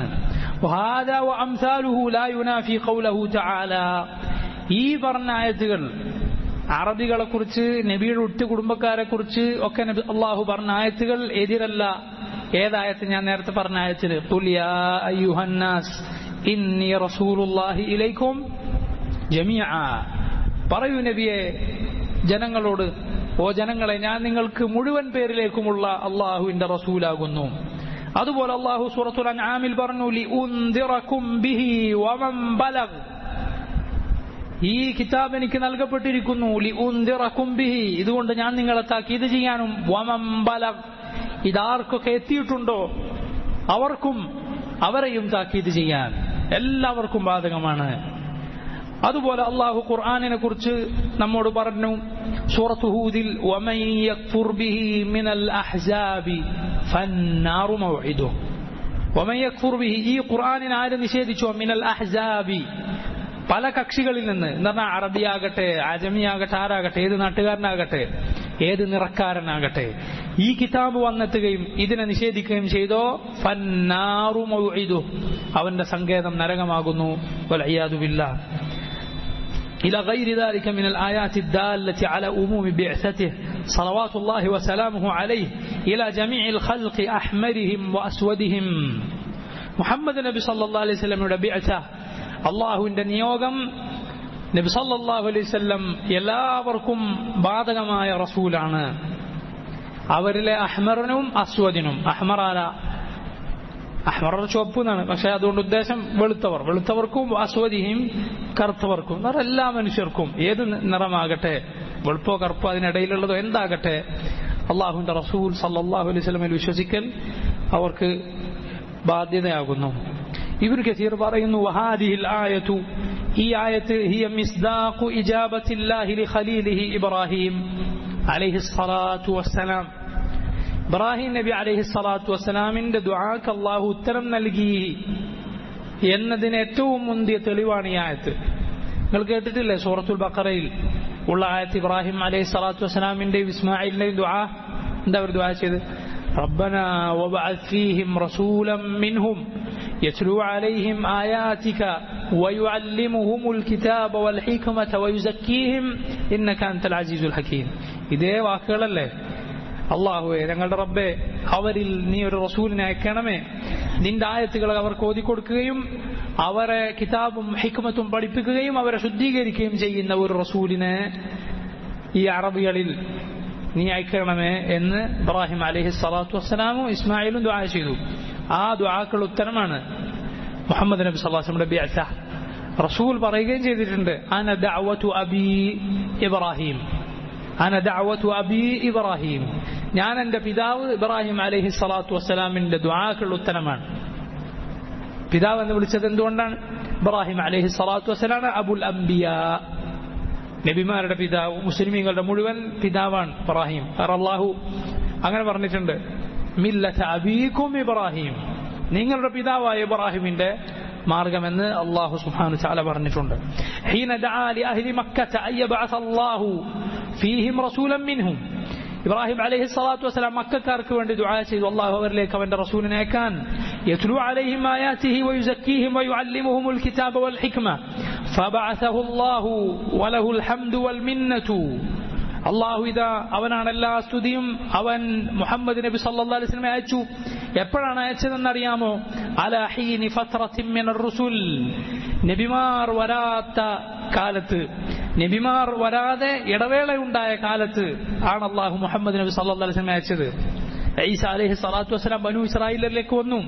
ഈ പറഞ്ഞ ആയത്തുകൾ അറബികളെ കുറിച്ച്, നബിയുടെ ഒറ്റ കുടുംബക്കാരെ കുറിച്ച് ഒക്കെ അള്ളാഹു പറഞ്ഞ ആയത്തുകൾ എതിരല്ല. ഏതായത്ത്? ഞാൻ നേരത്തെ പറഞ്ഞ ആയത്തിന്, ഖുൽ യാ അയ്യുഹന്നാസ് ഇന്നി റസൂലുള്ളാഹി ഇലൈക്കും ജമീഅ. പറയൂ നബിയെ ജനങ്ങളോട്, ഓ ജനങ്ങളെ, ഞാൻ നിങ്ങൾക്ക് മുഴുവൻ പേരിലേക്കുമുള്ള അള്ളാഹുവിന്റെ റസൂലാകുന്നു. അതുപോലെ അള്ളാഹു സൂറത്തുൽ അൻആമിൽ പറഞ്ഞു, ലിഉൻദിറകും ബിഹി വമൻ ബലഗ്. ഈ കിതാബ് എനിക്ക് നൽകപ്പെട്ടിരിക്കുന്നു, ലിഉൻദിറകും ബിഹി, ഇതുകൊണ്ട് ഞാൻ നിങ്ങളെ താക്കീത് ചെയ്യാനും, വമൻ ബലഗ്, ഇതാർക്കൊക്കെ എത്തിയിട്ടുണ്ടോ അവർക്കും അവരെയും താക്കീത് ചെയ്യാൻ, എല്ലാവർക്കും ബാധകമാണ്. അതുപോലെ അള്ളാഹു ഖുർആനിനെ കുറിച്ച് നമ്മോട് പറഞ്ഞു സൂറത്ത് ഹൂദിൽ, വമൻ യക്ഫുർ ബിഹി മിനൽ അഹ്സാബി ഫന്നാറു മൗഇദുഹു. വമൻ യക്ഫുർ ബിഹി, ഈ ഖുർആനിനെ ആര് നിഷേധിച്ചോ, മിനൽ അഹ്സാബി, പല കക്ഷികളിൽ നിന്ന്, എന്ന് പറഞ്ഞാൽ അറബിയാകട്ടെ, അജമിയാകട്ടെ, ആരാകട്ടെ, ഏത് നാട്ടുകാരനാകട്ടെ, ഏത് നിറക്കാരനാകട്ടെ, ഈ കിതാബ് വന്നെത്തുകയും ഇതിനെ നിഷേധിക്കുകയും ചെയ്തോ, ഫന്നാറു മൗഇദുഹു, അവന്റെ സങ്കേതം നരകമാകുന്നു. വൽഇയാദു ബില്ലാഹ്. إلى غير ذلك من الآيات الدالة على أموم بعثته صلوات الله وسلامه عليه إلى جميع الخلق أحمرهم وأسودهم. محمد النبي صلى الله عليه وسلم بعثة الله عند نيوغم നബി സല്ലല്ലാഹു അലൈഹി വസല്ലം എല്ലാവർക്കും ബാധകമായ റസൂലാണ്. അവരിലെ അഹ്മറിനും അസ്വദിനും, അഹ്മർ ചുവപ്പ് എന്നാണ്, പക്ഷെ അതുകൊണ്ട് ഉദ്ദേശം വെളുത്തവർക്കും അസ്വദിഹിം കറുത്തവർക്കും, എല്ലാ മനുഷ്യർക്കും ഏത് നിറമാകട്ടെ, വെളുപ്പോ കറുപ്പോ അതിനിടയിലുള്ളതോ എന്താകട്ടെ, അള്ളാഹുവിന്റെ റസൂൽ സല്ലല്ലാഹു അലൈഹി വസല്ലമയിൽ വിശ്വസിക്കൽ അവർക്ക് ബാധ്യതയാകുന്നു. ഇബ്നു കസീർ പറയുന്നു, വഹാദിഹിൽ ആയതു, ഈ ആയത്ത് ഹിയ മിസ്ദാഖു ഇജാബത്തില്ലാഹി ലിഖലീലിഹി ഇബ്രാഹിം അലൈഹിസ്സലാത്തു വസ്സലാം. ഇബ്രാഹിം നബി അലൈഹിസ്സലാത്തു വസ്സലാമിന്റെ ദുആക്ക് അല്ലാഹു ഉത്തരം നൽകി എന്നതിന് ഏറ്റവും മുന്തിയ തെളിവാണ് ഈ ആയത്ത്. നിങ്ങൾ കേട്ടിട്ടില്ലേ സൂറത്തുൽ ബഖറയിൽ ഉള്ള ആയത്ത്? ഇബ്രാഹിം അലൈഹിസ്സലാത്തു വസ്സലാമിന്റെയും ഇസ്മായിലിന്റെയും ദുആ എന്താ അവർ ദുആ ചെയ്ത്? റബ്ബനാ വബഅസ് ഫീഹിം റസൂലൻ മിൻഹും യത്ലൂ അലൈഹിം ആയാതിക വയുഅല്ലിമുഹുമുൽ കിതാബ വൽ ഹിക്മത വയുസക്കീഹിം ഇന്നക അൻതൽ അസീസുൽ ഹകീം. ഇതേ വാക്കുകളല്ലേ അല്ലാഹുവേ ഞങ്ങളുടെ റബ്ബേ അവരിൽ നീ ഒരു റസൂലിനെ അയക്കണമേ, നിന്റെ ആയത്തുകൾ അവർക്ക് ഓതിക്കൊടുക്കുകയും അവരെ കിതാബും ഹിക്മത്തും പഠിപ്പിക്കുകയും അവരെ ശുദ്ധീകരിക്കുകയും ചെയ്യുന്ന ഒരു റസൂലിനെ ഈ അറബികളിൽ നീ അയക്കണമേ എന്ന് ഇബ്രാഹിം അലൈഹി സ്വലാത്തു വസ്സലാമും ഇസ്മായിലും ദുആ ചെയ്തു. ആ ദുആക്കുള്ള ഉത്തരമാണ് മുഹമ്മദ് നബി സല്ലല്ലാഹു അലൈഹി വസല്ലം ബിഅസ. റസൂൽ പറയുകയും ചെയ്തിട്ടുണ്ട്, അന ദഅവതു അബി ഇബ്രാഹിം, അന ദഅവതു അബി ഇബ്രാഹിം, ഞാൻ എൻ്റെ പിതാവ് ഇബ്രാഹിം അലൈഹി സ്വലാത്തു വസ്സലാമിന്റെ ദുആക്കുള്ള ഉത്തരമാണ്. പിതാവ് എന്ന് വിളിച്ചത് എന്തുകൊണ്ടാണ്? ഇബ്രാഹിം അലൈഹി സ്വലാത്തു വസ്സലാണ് അബുൽ അംബിയാ, നബിമാരുടെ പിതാവ്, മുസ്ലിമീങ്ങളുടെ മുഴുവൻ പിതാവാണ് ഇബ്രാഹിം. അല്ലാഹു അങ്ങനെ പറഞ്ഞിട്ടുണ്ട്, മില്ലത അബീകും ഇബ്രാഹിം, നിങ്ങളുടെ പിതാവായ ഇബ്രാഹിമിന്റെ മാർഗമെന്ന് അല്ലാഹു സുബ്ഹാനഹു വ തആല പറഞ്ഞിട്ടുണ്ട്. ഹീന ദഅ ലി അഹ്ലി മക്കത അയ്യബഅസ അല്ലാഹു ഫീഹിം റസൂലൻ മിൻഹും, ഇബ്രാഹിം അലൈഹി സ്വലാത്തു വസ്സലാം മക്കക്കാർക്ക് വേണ്ടി ദുആ ചെയ്തു, അല്ലാഹു അവരിലേക്ക് അവന്റെ റസൂലിനെ അയക്കാൻ. യത്ലു അലൈഹിം ആയാതിഹി വയുസക്കീഹിം വയുഅല്ലിമുഹുൽ കിതാബ വൽ ഹിക്മ ഫബഅസഹു അല്ലാഹു വലഹുൽ ഹംദു വൽ മിന്നതു. അല്ലാഹു ഇതാ അവനാണ് എല്ലാ സ്തുതിയും, അവൻ മുഹമ്മദ് നബി സല്ലല്ലാഹു അലൈഹി വസല്ലം അയച്ചു. എപ്പോഴാണ് അയച്ചതെന്നറിയാമോ? അലാ ഹീനി ഫത്രത്തിൻ മിനർ റുസുൽ, നബിമാർ വരാത്ത കാലത്ത്, നബിമാർ വരാതെ ഇടവേളയുണ്ടായ കാലത്ത് ആണ് അല്ലാഹു മുഹമ്മദ് നബി സല്ലല്ലാഹു അലൈഹി വസല്ലം അയച്ചത്. ഈസ അലൈഹി സ്വലാത്തു വസ്സലാം ബനു ഇസ്രായേലിലേക്ക് വന്നു.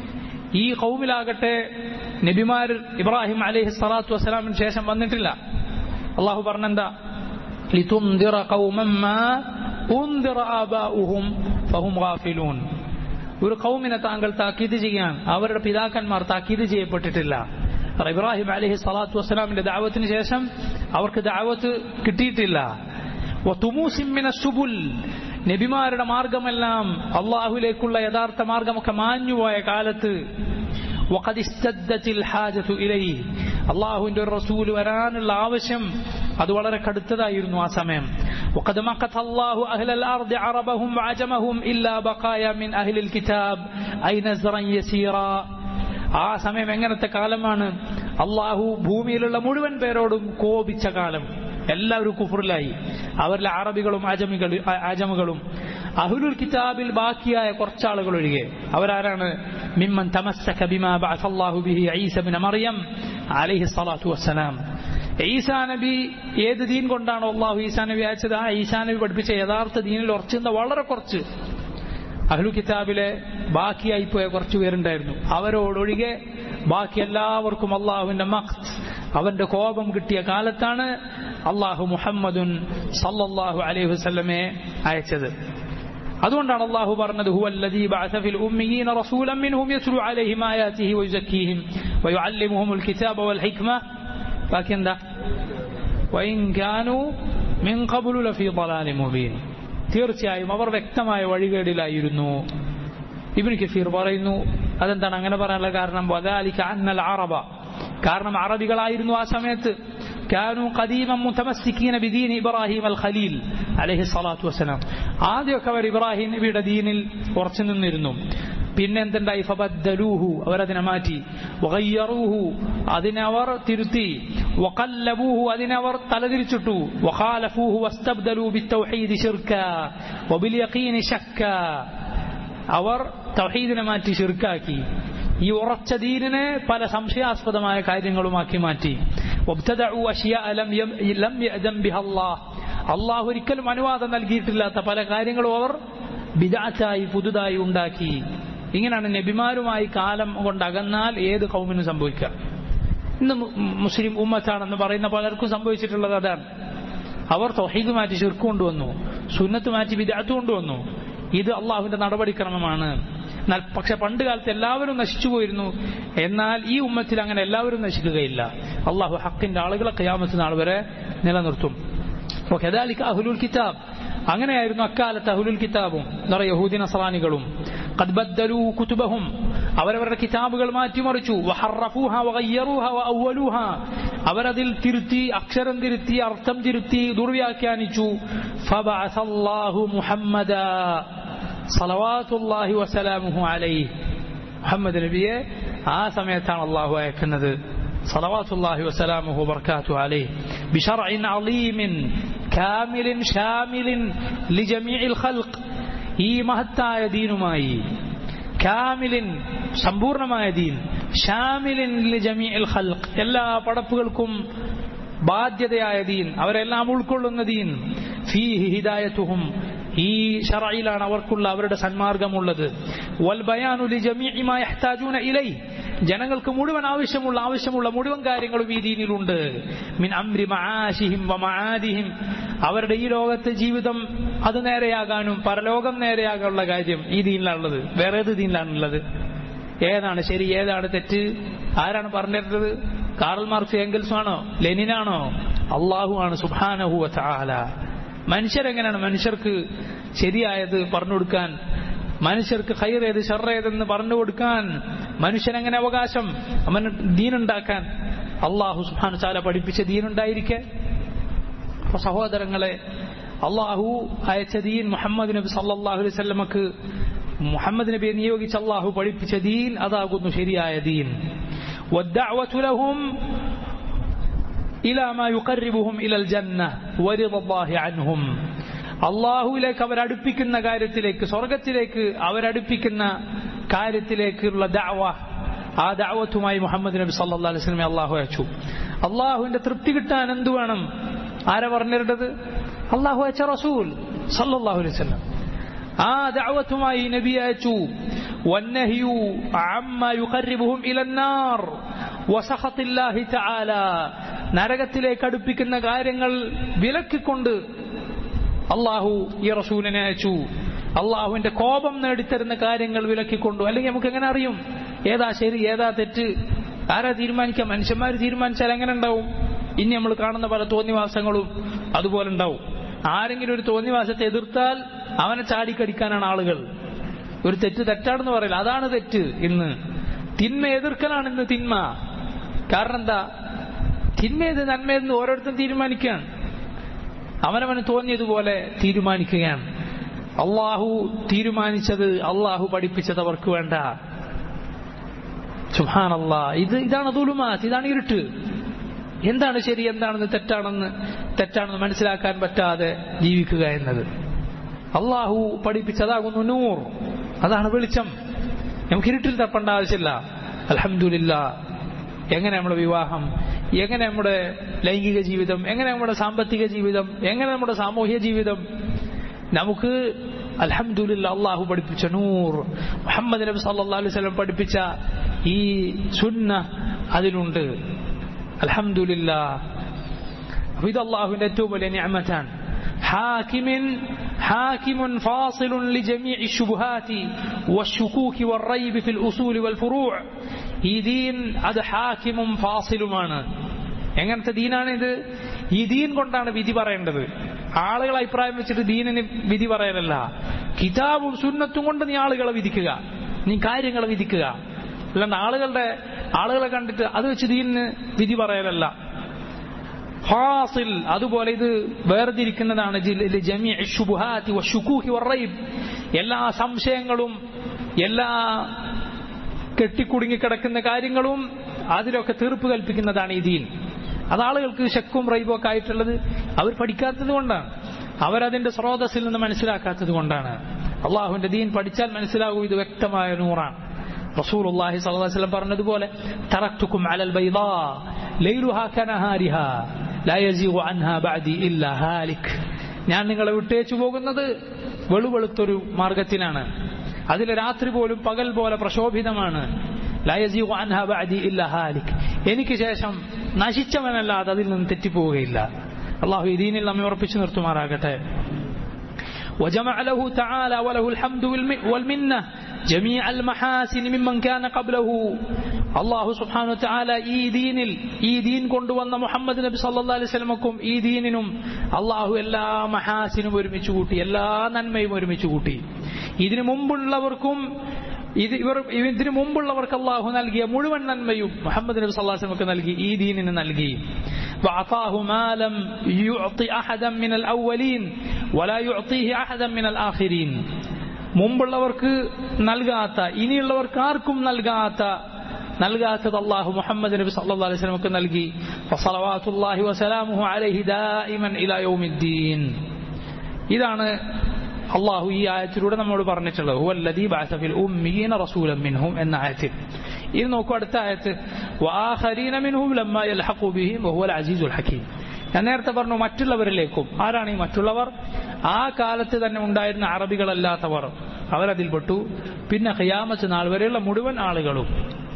ഈ ഖൗമിലാകട്ടെ നബിമാർ ഇബ്രാഹിം അലൈഹി സ്വലാത്തു വസ്സലാമിന് ശേഷം വന്നിട്ടില്ല. അല്ലാഹു പറഞ്ഞെന്താ? ലിതുൻദിറ ഖൗമൻ മാ ഉൻദിറ ആബാഉഹും ഫഹും ഗാഫിലൂൻ, ഒരു ഖൗമിനെ താങ്കൾ താക്കീത് ചെയ്യാൻ അവരുടെ പിതാക്കന്മാർ താക്കീത് ചെയ്യപ്പെട്ടിട്ടില്ല. ഇബ്രാഹിം അലൈഹി സ്വലാത്തു വസ്സലാമിന്റെ ദഅവത്തിന് ശേഷം അവർക്ക് ദഅവത്ത് കിട്ടിയിട്ടില്ല. വതുമൂസിൻ മിനസ് സുബുൽ, നബിമാരുടെ മാർഗമെല്ലാം അല്ലാഹുവിലേക്കുള്ള യഥാർത്ഥ മാർഗമൊക്കെ മാഞ്ഞുപോയ കാലത്ത്. വഖദ് ഇസ്തദ്ദത്തിൽ ഹാജതു ഇലൈഹി, അല്ലാഹുവിന്റെ ഒരു റസൂൽ വരാനുള്ള ആവശ്യം അത് വളരെ കടുത്തതായിരുന്നു ആ സമയം. وقد مقت الله أهل الأرض عربهم وعجمهم إلا بقايا من أهل الكتاب أي نزرا يسيرا. ആ സമയം എങ്ങനത്തെ കാലമാണ്? അല്ലാഹു ഭൂമിയിലുള്ള മുഴുവൻ പേരോടും കോപിച്ച കാലം. എല്ലാവരും കുഫറിലായി, അവരിലെ അറബികളും അജമുകളും. അഹ്ലുൽ കിതാബിൽ ബാക്കിയായ കുറച്ചാളുകൾ ഒഴികെ. അവരാരാണ്? മിമ്മൻ തമസ്സക ബിമാ ബഅസല്ലാഹു ബിഹി ഈസ ഇബ്നു മറിയം അലൈഹി സ്വലാത്തു വസ്സലാം. ഈസാ നബി ഏത് ദീൻ കൊണ്ടാണോ അല്ലാഹു ഈസാ നബി അയച്ചത്, ആ ഈസാ നബി പഠിപ്പിച്ച യഥാർത്ഥ ദീനിൽ ഉറച്ചുന്ന വളരെ കുറച്ച് അഹ്ലു കിതാബിലെ ബാക്കിയായി പോയ കുറച്ചു പേരുണ്ടായിരുന്നു. അവരോടൊഴികെ ബാക്കി എല്ലാവർക്കും അല്ലാഹുവിന്റെ മഖ്ത്, അവന്റെ കോപം കിട്ടിയ കാലത്താണ് അല്ലാഹു മുഹമ്മദുൻ സല്ലല്ലാഹു അലൈഹി വസല്ലമയെ അയച്ചത്. അതുകൊണ്ടാണ് അല്ലാഹു പറഞ്ഞത്, ഹുവല്ലദീ ബഅസ ഫിൽ ഉമ്മീന റസൂലൻ മിൻഹും യത്ലു അലൈഹിം ആയാതിഹി വയുസക്കീഹിം വയുഅല്ലിമുഹുൽ കിതാബ വൽ ഹിക്മ. ബാക്കി എന്താ? വഇൻ കാനൂ മിൻ ഖബ്ലു ലഫീ ളലാലിൻ മുബീൻ, തീർച്ചയായും അവർ വ്യക്തമായ വഴികേടിലായിരുന്നു. ഇബ്നു കസീർ പറയുന്നു, അതെന്താണ് അങ്ങനെ പറയാനുള്ള കാരണം? വദാലിക അന്നൽ അറബ, കാരണം അറബികളായിരുന്നു ആ സമയത്ത് കാനൂ ഖദീമൻ മുതമസ്സികീന ബിദീൻ ഇബ്രാഹിം അൽ ഖലീൽ അലൈഹി സ്വലാത്തു വസ്സലാം. ആദ്യമൊക്കെ അവർ ഇബ്രാഹിം നബിയുടെ ദീനിൽ ഉറച്ചു നിന്നിരുന്നു. പിന്നെ എന്തുണ്ടായി? ഫബദ്ദലൂഹു, അവരതിനെ മാറ്റി. വഗയ്യറൂഹു, അതിനെ അവർ തിരുത്തി. വഖല്ലബൂഹു, അതിനെ അവർ തലതിരിച്ചിട്ടു. വഖാലഫൂഹു വസ്തബ്ദലൂ ബിത്തൗഹീദി ശിർക വബിൽ യഖീനി ശക്ക, അവർ തൗഹീദിനെ മാറ്റി ശിർക്കാക്കി. ഈ ഉറച്ച ദീനിനെ പല സംശയാസ്പദമായ കാര്യങ്ങളുമാക്കി മാറ്റി. വബ്തദഉ അശ്യാഅ ലം യഅദം ബിഹാ അല്ലാഹ്, അല്ലാഹു ഒരിക്കലും അനുവാദം നൽകിയിട്ടില്ലാത്ത പല കാര്യങ്ങളും അവർ ബിദ്അത്തായി പുതുതായി ഉണ്ടാക്കി. ഇങ്ങനെയാണ് നബിമാരുമായി കാലം കൊണ്ട് അകന്നാൽ ഏത് ഖൗമിനും സംഭവിക്കുക. ഇന്ന് മുസ്ലിം ഉമ്മത്താണെന്ന് പറയുന്ന പലർക്കും സംഭവിച്ചിട്ടുള്ളത് അതാണ്. അവർ തൗഹീദ് മാറ്റി ശിർക്ക് കൊണ്ടുവന്നു, സുന്നത്ത് മാറ്റി ബിദ്അത്ത് കൊണ്ടുവന്നു. ഇത് അള്ളാഹുവിന്റെ നടപടിക്രമമാണ്. എന്നാൽ പക്ഷെ പണ്ട് കാലത്ത് എല്ലാവരും നശിച്ചു പോയിരുന്നു. എന്നാൽ ഈ ഉമ്മത്തിൽ അങ്ങനെ എല്ലാവരും നശിക്കുകയില്ല. അള്ളാഹു ഹക്കിന്റെ ആളുകളെ ഖിയാമത്ത് നാൾ വരെ നിലനിർത്തും. വകദാലിക അഹ്ലുൽ കിതാബ്, അങ്ങനെയായിരുന്നു അക്കാലത്ത് അഹ്ലുൽ കിതാബും യഹൂദി നസ്രാനികളും. ഖദ് ബദ്ദലൂ കുതുബഹും, അവരവരുടെ കിതാബുകൾ മാറ്റിമറിച്ചു. വഹറഫൂഹ വഗയ്യറൂഹ വഅവ്വലൂഹ, അവരതിൽ തിരുത്തി, അക്ഷരം തിരുത്തി, അർത്ഥം തിരുത്തി, ദുർവ്യാഖ്യാനിച്ചു. ഫബഅസല്ലാഹു മുഹമ്മദാ സലവാത്തുല്ലാഹി വസലാമുഹു അലൈഹി, മുഹമ്മദ് നബിയെ ആ സമയത്താണ് അല്ലാഹു അയക്കുന്നത്. സലവാത്തുല്ലാഹി വസലാമുഹു ബർക്കാത്തുഹു അലൈഹി ബിശർഇൻ അളീമിൻ കാമിലിൻ ഷാമിലിൻ ലിജമീഇൽ ഖൽഖ്, ഈ മഹത്തായ ദീനുമായി, കാമിലിൻ സമ്പൂർണമായ ദീൻ, ഷാമിലിൻ ലിജമീഇൽ ഖൽഖ് എല്ലാ പടപ്പുകൾക്കും ബാധ്യതയായ ദീൻ, അവരെല്ലാം ഉൾക്കൊള്ളുന്ന ദീൻ, ഫീഹി ഹിദായത്തുഹും ഈ ശറഇലാണ് അവർക്കുള്ള അവരുടെ സന്മാർഗമുള്ളത്, വൽ ബയാനു ലിജമീഇ മാ യഹ്താജൂന ഇലൈഹി ജനങ്ങൾക്ക് മുഴുവൻ ആവശ്യമുള്ള മുഴുവൻ കാര്യങ്ങളും ഈ ദീനിലുണ്ട്, മിൻ അംരി മആശിഹിം വ മആദിഹിം അവരുടെ ഈ ലോകത്തെ ജീവിതം അത് നേരെയാകാനും പരലോകം നേരെയാകാനുള്ള കാര്യം ഈ ദീനിലാണുള്ളത്. വേറെ ഏത് ദീനിലാണുള്ളത്? ഏതാണ് ശരി, ഏതാണ് തെറ്റ്? ആരാണ് പറഞ്ഞിരുന്നത്? കാറൽ മാർക്സ് എംഗൽസ് ആണോ? ലെനിനാണോ? അള്ളാഹു ആണ് സുബ്ഹാനഹു വ തആല. മനുഷ്യരെങ്ങനെയാണ് മനുഷ്യർക്ക് ശരിയായത് പറഞ്ഞു കൊടുക്കാൻ, മനുഷ്യർക്ക് ഖൈർ ഏത് ശർ ഏതെന്ന് പറഞ്ഞു കൊടുക്കാൻ മനുഷ്യനെങ്ങനെ അവകാശം അവന് ദീനുണ്ടാക്കാൻ? അള്ളാഹു സുബ്ഹാനഹു വ തആല പഠിപ്പിച്ച ദീനുണ്ടായിരിക്കെ. അപ്പൊ സഹോദരങ്ങളെ, അള്ളാഹു അയച്ച ദീൻ മുഹമ്മദ് നബി സല്ലല്ലാഹു അലൈഹി വസല്ലമക്ക് മുഹമ്മദ് നബിയെ നിയോഗിച്ച് അള്ളാഹു പഠിപ്പിച്ച ദീൻ അതാകുന്നു ശരിയായ ദീൻ. വദ്ദഅവതു ലഹും ഇലാ മാ യുഖർരിബുഹും ഇലൽ ജന്ന വറിദല്ലാഹി അൻഹും അള്ളാഹുവിലേക്ക് അവരടുപ്പിക്കുന്ന കാര്യത്തിലേക്ക്, സ്വർഗത്തിലേക്ക് അവരടുപ്പിക്കുന്ന കാര്യത്തിലേക്കുള്ള ദഅവ, ആ ദഅവത്തുമായി മുഹമ്മദ് നബി സല്ലല്ലാഹു അലൈഹി വസല്ലമയെ അള്ളാഹു അയച്ചു. അള്ളാഹുവിന്റെ തൃപ്തി കിട്ടാൻ എന്തു വേണം? ആരാ പറഞ്ഞിരുന്നത്? അള്ളാഹു അയച്ച റസൂൽ സല്ലല്ലാഹു അലൈഹി വസല്ലം. ആ ദഅവത്തുമായി നബി അയച്ചു. വന്നഹ്യു അമ്മാ യുഖർരിബുഹും ഇലന്നാർ വസഖത്തില്ലാഹി തആല നരകത്തിലേക്ക് അടുപ്പിക്കുന്ന കാര്യങ്ങൾ വിലക്കിക്കൊണ്ട് അള്ളാഹു ഈ റസൂലിനെ അയച്ചു. അള്ളാഹുവിന്റെ കോപം നേടിത്തരുന്ന കാര്യങ്ങൾ വിലക്കിക്കൊണ്ടു. അല്ലെങ്കിൽ നമുക്ക് എങ്ങനെ അറിയും ഏതാ ശരി ഏതാ തെറ്റ്? ആരാ തീരുമാനിക്കാം? മനുഷ്യന്മാർ തീരുമാനിച്ചാൽ എങ്ങനെ ഉണ്ടാവും? ഇനി നമ്മൾ കാണുന്ന പല തോന്നിവാസങ്ങളും അതുപോലെ ഉണ്ടാവും. ആരെങ്കിലും ഒരു തോന്നിവാസത്തെ എതിർത്താൽ അവനെ ചാടിക്കടിക്കാനാണ് ആളുകൾ. ഒരു തെറ്റ് തെറ്റാണെന്ന് പറയില്ല, അതാണ് തെറ്റ്. ഇന്ന് തിന്മ എതിർക്കലാണ് ഇന്ന് തിന്മ. കാരണം എന്താ? തിന്മേത് നന്മയെന്ന് ഓരോരുത്തരും തീരുമാനിക്കുകയാണ്, അവനവന് തോന്നിയതുപോലെ തീരുമാനിക്കുകയാണ്. അള്ളാഹു തീരുമാനിച്ചത്, അള്ളാഹു പഠിപ്പിച്ചത് അവർക്ക് വേണ്ട. സുബ്ഹാനല്ലാഹ്, ഇതാണ് ദുലുമാത്ത്, ഇതാണ് ഇരുട്ട്. എന്താണ് ശരി, എന്താണെന്ന് തെറ്റാണെന്ന് മനസ്സിലാക്കാൻ പറ്റാതെ ജീവിക്കുക എന്നത്. അള്ളാഹു പഠിപ്പിച്ചതാകുന്നു നൂർ, അതാണ് വെളിച്ചം. നമുക്ക് ഇരുട്ടിൽ തപ്പേണ്ട ആവശ്യമില്ല. അൽഹംദുലില്ലാഹ്. എങ്ങനെ നമ്മുടെ വിവാഹം, എങ്ങനെ നമ്മുടെ ലൈംഗിക ജീവിതം, എങ്ങനെ നമ്മുടെ സാമ്പത്തിക ജീവിതം, എങ്ങനെ നമ്മുടെ സാമൂഹ്യ ജീവിതം, നമുക്ക് അൽഹംദുലില്ലാഹ് അള്ളാഹു പഠിപ്പിച്ച നൂർ, മുഹമ്മദ് നബി സല്ലല്ലാഹു അലൈഹി വസല്ലം പഠിപ്പിച്ച ഈ സുന്ന അതിലുണ്ട്. അൽഹംദുലില്ലാഹ്. അപ്പോൾ ഇത് അള്ളാഹുവിന്റെ ഏറ്റവും വലിയ നിഅമത്താണ്. حاكم فاصل لجميع الشبهات والشكوك والريب في الأصول والفروع. ഈ ദീൻ അത് ഹാക്കിമും ഫാസിലുമാണ്. എങ്ങനത്തെ ദീനാണിത്? ഈ ദീൻ കൊണ്ടാണ് വിധി പറയേണ്ടത്. ആളുകൾ അഭിപ്രായം വെച്ചിട്ട് ദീനിന് വിധി പറയലല്ല. കിതാബും സുന്നത്തും കൊണ്ട് നീ ആളുകളെ വിധിക്കുക, നീ കാര്യങ്ങളെ വിധിക്കുക. അല്ലാണ്ട് ആളുകളെ കണ്ടിട്ട് അത് വെച്ച് ദീനിന് വിധി പറയലല്ല. ഫാസിൽ, അതുപോലെ ഇത് വേർതിരിക്കുന്നതാണ്. ജമീഇ ശുബുഹാത്തി വശുകൂഖി വറൈബ്, എല്ലാ സംശയങ്ങളും എല്ലാ കെട്ടിക്കുടുങ്ങി കിടക്കുന്ന കാര്യങ്ങളും അതിലൊക്കെ തീർപ്പ് കൽപ്പിക്കുന്നതാണ് ഈ ദീൻ. അത് ആളുകൾക്ക് ശക്കും റൈബും ഒക്കെ ആയിട്ടുള്ളത് അവർ പഠിക്കാത്തത് കൊണ്ടാണ്, അവരതിന്റെ സ്രോതസ്സിൽ നിന്ന് മനസ്സിലാക്കാത്തത് കൊണ്ടാണ്. അള്ളാഹുവിന്റെ ദീൻ പഠിച്ചാൽ മനസ്സിലാകൂ, ഇത് വ്യക്തമായ നൂറാണ്. റസൂലുള്ളാഹി സ്വല്ലല്ലാഹു അലൈഹി വസല്ലം പറഞ്ഞതുപോലെ തറക്തുക്കും അലൽ ബൈദാ ലൈലുഹാ കനഹാരിഹാ ലാ യസീഗു അൻഹാ ബഅദി ഇല്ലാ ഹാലിക്. ഞാൻ നിങ്ങളെ വിട്ടേച്ചു പോകുന്നത് വെളുവെളുത്തൊരു മാർഗത്തിനാണ്, അതിലെ രാത്രി പോലും പകൽ പോലെ പ്രശോഭിതമാണ്. ലാ യസീഗു അൻഹാ ബഅദി ഇല്ലാ ഹാലിക്, എനിക്ക് ശേഷം നശിച്ചവനല്ലാതെ അതിൽ നിന്ന് തെറ്റിപ്പോവുകയില്ല. അള്ളാഹു ഈ ദീനിൽ നമ്മെ ഉറപ്പിച്ചു നിർത്തുമാറാകട്ടെ. وجمع له تعالى وله الحمد والمنة جميع المحاسن ممن كان قبله. അള്ളാഹു സുബ്ഹാനഹു വതആല ഈ ദീൻ കൊണ്ടുവന്ന മുഹമ്മദ് നബി സല്ലല്ലാഹു അലൈഹി വസല്ലമക്കും ഈ ദീനിനും അള്ളാഹു എല്ലാ മഹാസിനും ഒരുമിച്ച് കൂട്ടി, എല്ലാ നന്മയും ഒരുമിച്ച് കൂട്ടി. ഇതിനു മുമ്പുള്ളവർക്ക് അള്ളാഹു നൽകിയ മുഴുവൻ നന്മയും മുഹമ്മദ് നബി സല്ലല്ലാഹു അലൈഹി വസല്ലമക്ക് നൽകി, ഈ ദീനിന് നൽകി. وأعطاه ما لم يعطي أحدا من الأولين ولا يعطيه أحدا من الآخرين. മുമ്പുള്ളവർക്ക് നൽകാത്ത, ഇനിയുള്ളവർക്ക് ആർക്കും നൽകാത്തത് അല്ലാഹു മുഹമ്മദ് നബി സല്ലല്ലാഹു അലൈഹി വസല്ലമക്ക് നൽകി. ഫസലവാത്തുല്ലാഹി വസലാമുഹു അലൈഹി ദായിമൻ ഇലാ യൗമിദ്ദീൻ. ഇതാണ് അള്ളാഹു ഈ ആയത്തിലൂടെ നമ്മോട് പറഞ്ഞിട്ടുള്ളത് ഹുവല്ലദീ ബഅസ ഫിൽ ഉമ്മീന റസൂലൻ മിൻഹും എന്ന ആയത്തിൽ. ഇത് നോക്കൂ, അടുത്ത ആയത്ത് വആഖരീന മിൻഹും ലമ്മാ യൽഹഖു ബിഹിം വഹുവൽ അസീസുൽ ഹകീം. ഞാൻ നേരത്തെ പറഞ്ഞു മറ്റുള്ളവരിലേക്കും. ആരാണ് ഈ മറ്റുള്ളവർ? ആ കാലത്ത് തന്നെ ഉണ്ടായിരുന്ന അറബികളല്ലാത്തവർ, അവരതിൽപ്പെട്ടു. പിന്നെ ഖിയാമത്ത് നാൾ വരെയുള്ള മുഴുവൻ ആളുകളും.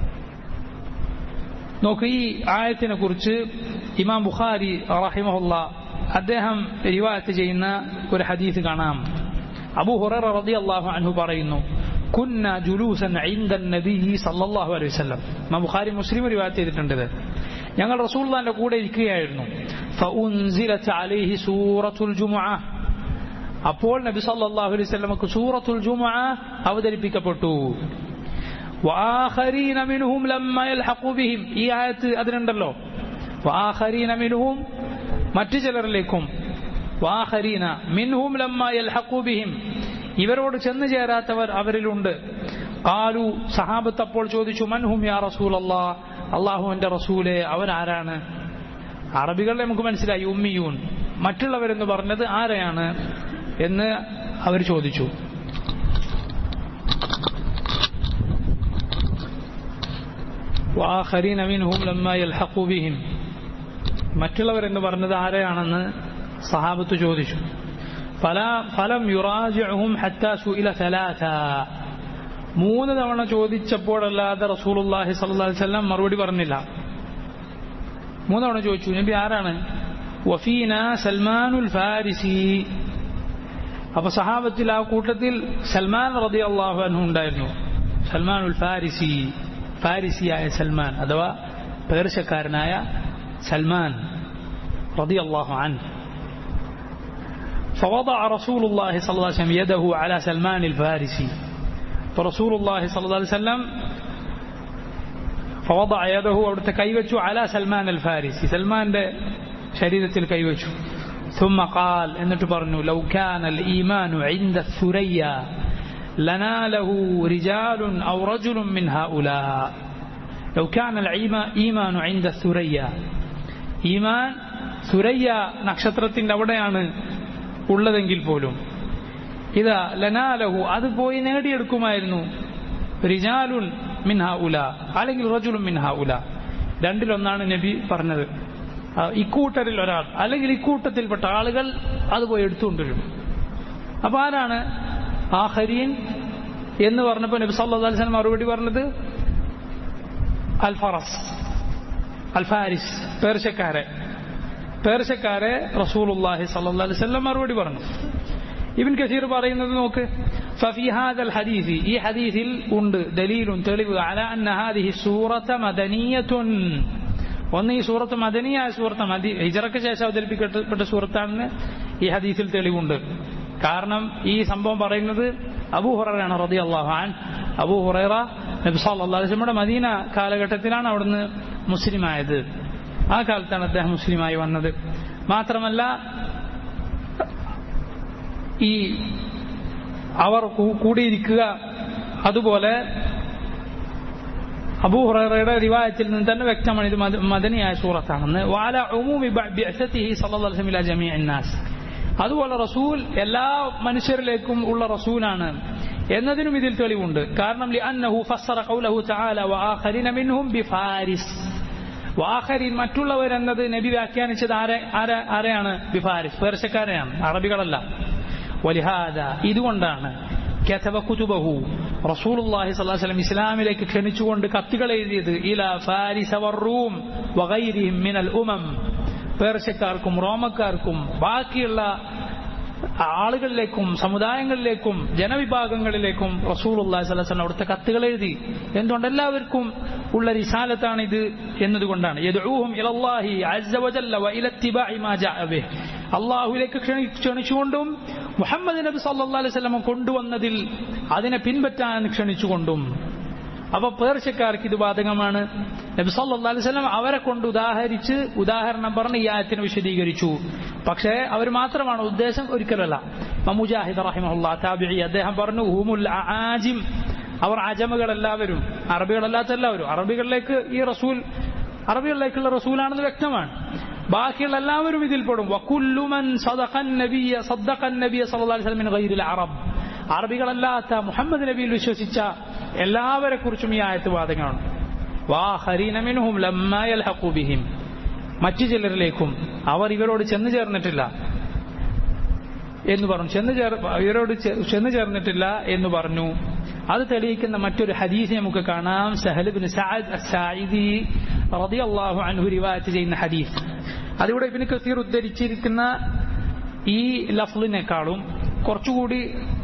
നോക്കൂ, ഈ ആയത്തിനെ കുറിച്ച് ഇമാം ബുഖാരി റഹിമഹുല്ലാ അദ്ദേഹം റിവായത്ത് ചെയ്യുന്ന ഒരു ഹദീസ് കാണാം. അബൂ ഹുറൈറ റളിയല്ലാഹു അൻഹു പറയുന്നു, കുന്ന ജുലൂസൻ ഇൻദ നബിയ്യി സല്ലല്ലാഹു അലൈഹി വസല്ലം. ഇമാം ബുഖാരി മുസ്ലിം റിവായത്ത് ചെയ്തിട്ടുണ്ട്. ഞങ്ങൾ റസൂലുള്ളാഹിന്റെ കൂടെ ഇരിക്കുകയായിരുന്നു. ഫഉൻസിലത് അലൈഹി സൂറത്തുൽ ജുമുഅ. അപ്പോൾ നബി സല്ലല്ലാഹു അലൈഹി വസല്ലമക്ക് സൂറത്തുൽ ജുമുഅ അവതരിപ്പിക്കപ്പെട്ടു. വആഖരീന മിൻഹും ലമ്മാ യൽഹഖു ബിഹിം. ഈ ആയത്ത് അതിനുണ്ടല്ലോ, വആഖരീന മിൻഹും മറ്റു ചിലരിലേക്കും, വആഖരീന മിൻഹും ലമ്മാ യൽഹഖു ബിഹിം ഇവരോട് ചെന്നു ചേരാത്തവർ അവരിലുണ്ട്. ഖാലു സഹാബത്ത് അപ്പോൾ ചോദിച്ചു, മൻഹും യാ റസൂലല്ലാഹ്, അല്ലാഹുവിന്റെ റസൂലേ അവരാരാണ്? അറബികളെ നമുക്ക് മനസ്സിലായി, ഉമ്മിയൂൻ. മറ്റുള്ളവരെന്ന് പറഞ്ഞത് ആരെയാണ് എന്ന് അവർ ചോദിച്ചു. വആഖരീന മിൻഹും ലമ്മാ യൽഹഖു ബിഹിം മറ്റുള്ളവരെന്ന് പറഞ്ഞത് ആരെയാണെന്ന് സഹാബത്ത് ചോദിച്ചു. ഫലം യുറാജിഉഹും ഹത്താ സുഇല സലാസ. 3 തവണ ചോദിച്ചപ്പോഴല്ലാതെ റസൂലുള്ളാഹി സ്വല്ലല്ലാഹു അലൈഹി വസല്ലം മറുപടി പറഞ്ഞില്ല. 3 തവണ ചോദിച്ചു, നബി ആരാണ്? വഫീനാ സൽമാനുൽ ഫാരിസി. അപ്പൊ സഹാബത്തിൽ ആ കൂട്ടത്തിൽ സൽമാൻ റളിയല്ലാഹു അൻഹു ഉണ്ടായിരുന്നു. സൽമാനുൽ ഫാരിസി, ഫാരിസിയായ സൽമാൻ അഥവാ പേർഷ്യക്കാരനായ സൽമാൻ റളിയല്ലാഹു അൻഹു. فوضع رسول الله صلى الله عليه وسلم يده على سلمان الفارسي. فرسول الله صلى الله عليه وسلم فوضع يده അവിടുത്തെ കൈവച്ചു على سلمان الفارسي, സൽമാന്റെ ശരീരത്തിൽ കൈവച്ചു. ثم قال എന്നിട്ട് പറഞ്ഞു, لو كان الإيمان عند الثريا لناله رجال أو رجل من هؤلاء. لو كان الإيمان عند الثريا. ഈമാൻ സുരയ്യ നക്ഷത്രത്തിന്റെ അവിടെയാണ് ഉള്ളതെങ്കിൽ പോലും ഇതാ ലനാലഹു അത് പോയി നേടിയെടുക്കുമായിരുന്നു. റിജാലുൻ മിൻ ഹൗല അല്ലെങ്കിൽ റജുലുൻ മിൻ ഹൗല, രണ്ടിലൊന്നാണ് നബി പറഞ്ഞത്. ഇക്കൂട്ടരിൽ ഒരാൾ അല്ലെങ്കിൽ ഇക്കൂട്ടത്തിൽപ്പെട്ട ആളുകൾ അത് പോയി എടുത്തുകൊണ്ടിരും. അപ്പൊ ആരാണ് ആഖരീൻ എന്ന് പറഞ്ഞപ്പോൾ നബി സല്ലല്ലാഹു അലൈഹി വസല്ലം മറുപടി പറഞ്ഞത് അൽ ഫറസ്, അൽ ഫാരിസ്, പേർഷ്യക്കാരെ റസൂലുള്ളാഹി സ്വല്ലല്ലാഹു അലൈഹി വസല്ലം മറുപടി പറഞ്ഞു. ഇബ്ൻ കസീർ പറയുന്നത് നോക്ക്, ഫഫി ഹാദൽ ഹദീസ്, ഈ ഹദീസിൽ ഉണ്ട് ദലീലുൻ, തെളിവ്, അലാ അന്ന ഹാദിഹി സൂറത മദനിയത്തുൻ. ഒന്ന്, ഈ സൂറത്ത് മദനിയായ സൂറത്ത്, ഹിജ്റയ്ക്ക് ശേഷം അവതരിപ്പിക്കപ്പെട്ട സൂറത്താണെന്ന് ഈ ഹദീസിൽ തെളിവുണ്ട്. കാരണം ഈ സംഭവം പറയുന്നത് അബൂ ഹുറൈറയാണ് റളിയല്ലാഹു അൻഹു. അബൂ ഹുറൈറ നബി സല്ലല്ലാഹു അലൈഹി വസല്ലമയുടെ മദീന കാലഘട്ടത്തിലാണ് അവിടുന്ന് മുസ്ലിമായത്. ആ കാലത്താണ് അദ്ദേഹം മുസ്ലിമായി വന്നത്. മാത്രമല്ല ഈ അവർ കൂടിയിരിക്കുക, അതുപോലെ അബൂ ഹുറൈറയുടെ റിവായത്തിൽ നിന്ന് തന്നെ വ്യക്തമാണ് ഇത് മദനിയായ സൂറത്താണെന്ന്. വഅല ഉമൂമി ബിഅസതിഹി സല്ലല്ലാഹു അലൈഹി വസല്ലം ഇലാ ജമീഇൻ നാസ്. അതുപോലെ റസൂൽ എല്ലാ മനുഷ്യരിലേക്കും ഉള്ള റസൂലാണ് എന്നതിനും ഇതിൽ തെളിവുണ്ട്. കാരണം ലിഅന്നഹു ഫസ്സറ ഖൗലഹു തആല വആഖരീന മിൻഹും ബിഫാരിസ്. വാഖരീൻ മറ്റുള്ളവർ എന്നത് നബി വ്യാഖ്യാനിച്ചത് ആരെയാണ്? ബിഫാരിസ്, പേർഷ്യക്കാരെയാണ്, അറബികളല്ല. വലിഹാദ ഇതുകൊണ്ടാണ് കതബ കുതുബഹു റസൂലുള്ളാഹി സ്വല്ലല്ലാഹു അലൈഹി വസല്ലം ഇസ്ലാമിലേക്ക് ക്ഷണിച്ചുകൊണ്ട് കത്തുകൾ എഴുതിയത് ഇലാ ഫാരിസ വറൂം വഗൈരിഹിം മിനൽ ഉമം, പേർഷ്യക്കാർക്കും റോമക്കാർക്കും ബാക്കിയുള്ള ആളുകളിലേക്കും സമുദായങ്ങളിലേക്കും ജനവിഭാഗങ്ങളിലേക്കും റസൂലുള്ളാഹി സ്വല്ലല്ലാഹു അലൈഹി വസല്ലം അവിടുത്തെ കത്തുകൾ എഴുതി. എന്തുകൊണ്ട്? എല്ലാവർക്കും ഉള്ള റിസാലത്താണ് ഇത് എന്നതുകൊണ്ടാണ്. യദ്ഊഹും ഇലല്ലാഹി അസ്സ വജല്ല വ ഇല ഇത്തിബാഇ മാ ജാഅ ബിഹി, അല്ലാഹുവിലേക്ക് ക്ഷണിച്ചുകൊണ്ടും മുഹമ്മദ് നബി സല്ലല്ലാഹു അലൈഹി വസല്ലം കൊണ്ടുവന്നതിൽ അതിനെ പിൻപറ്റാൻ ക്ഷണിച്ചുകൊണ്ടും. അപ്പൊ പേർഷ്യക്കാർക്ക് ഇത് ബാധകമാണ്. നബി സല്ലല്ലാഹു അലൈഹി വസല്ലം അവരെ കൊണ്ട് ഉദാഹരണം പറഞ്ഞ് ഈ ആയത്തിനെ വിശദീകരിച്ചു. പക്ഷേ അവർ മാത്രമാണ് ഉദ്ദേശം, ഒരിക്കലല്ല. മുജാഹിദ് റഹിമഹുല്ലാഹ് താബിഈ അദ്ദേഹം പറഞ്ഞു, ഹുമുൽ ആജിം, അവർ അജമകളെല്ലാവരും, അറബികളല്ലാത്ത എല്ലാവരും. അറബികളിലേക്ക് ഈ റസൂൽ അറബികളിലേക്കുള്ള റസൂലാണെന്ന് വ്യക്തമാണ്. ബാക്കിയുള്ള എല്ലാവരും ഇതിൽപ്പെടും. വകുല്ലു മൻ സദഖൻ നബിയ സല്ലല്ലാഹു അലൈഹി വസല്ലം മിൻ ഗൈരിൽ അറബ്, അറബികളല്ലാത്ത മുഹമ്മദ് നബിയിൽ വിശ്വസിച്ച എല്ലാവരെ കുറിച്ചും ഈ ആയത്ത് ബാധകമാണ്. വാഖരീന മിൻഹും ലമ്മാ യൽഹഖു ബിഹിം, മറ്റു ചിലരിലേക്കും അവർ ഇവരോട് ചെന്നു ചേർന്നിട്ടില്ല എന്ന് പറഞ്ഞു. ഇവരോട് ചെന്നു ചേർന്നിട്ടില്ല എന്ന് പറഞ്ഞു. അത് തെളിയിക്കുന്ന മറ്റൊരു ഹദീസ് നമുക്ക് കാണാം. സഹൽ ഇബ്നു സഅദ് അസ്സാഇദി റളിയല്ലാഹു അൻഹു റിവായത്ത് ചെയ്യുന്ന ഹദീസ്. അതിവിടെ ഇബ്നു കസീർ ഉദ്ധരിച്ചിരിക്കുന്ന ഈ ലഫ്ളിനേക്കാളും കുറച്ചുകൂടി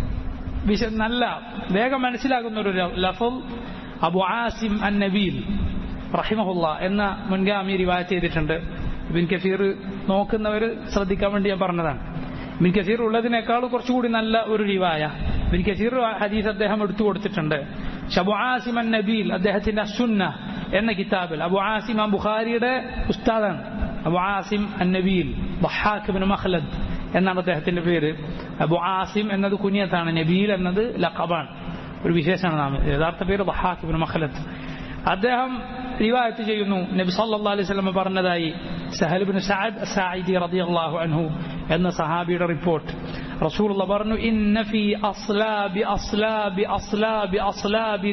നല്ല വേഗം മനസ്സിലാകുന്ന ഒരു ലഫ്ൾ അബു ആസിം അൻ-നബീൽ റഹിമഹുല്ലാ എന്ന മുൻഗാമി റിവായത്ത് ചെയ്തിട്ടുണ്ട്. ഇബ്നു കസീർ നോക്കുന്നവർ ശ്രദ്ധിക്കാൻ വേണ്ടി ഞാൻ പറഞ്ഞതാണ്. ഇബ്നു കസീർ ഉള്ളതിനേക്കാൾ കുറച്ചുകൂടി നല്ല ഒരു റിവായ ഇബ്നു കസീർ ഹദീസ് അദ്ദേഹം എടുത്തു കൊടുത്തിട്ടുണ്ട്. അബു ആസിം അൻ-നബീൽ അദ്ദേഹത്തിന്റെ അസ്സുന്ന എന്ന കിതാബിൽ, അബു ആസിം ബുഖാരിയുടെ ഉസ്താദാണ്. അബു ആസിം അൻ-നബീൽ ദഹാഖ് ഇബ്നു മഖ്ലദ് എന്നാണ് അദ്ദേഹത്തിന്റെ പേര്. അബു ആസിം എന്നത് കുനിയത്താണ്, നബീൽ എന്നത് ലഖബാണ്, ഒരു വിശേഷണ നാമം. യഥാർത്ഥ പേര് ദഹാഖ് ഇബ്നു മഖ്ലദ്. അദ്ദേഹം റിവായത്ത് ചെയ്യുന്നു, നബി സല്ലല്ലാഹു അലൈഹി വസല്ലം പറഞ്ഞതായി സഹൽ ഇബ്നു സഅദ് അസ്സാഇദി റളിയല്ലാഹു അൻഹു എന്ന സഹാബിയുടെ റിപ്പോർട്ട്. റസൂലുള്ളാഹി പറഞ്ഞു, ഇന്ന ഫീ അസ്ലാബി അസ്ലാബി അസ്ലാബി അസ്ലാബി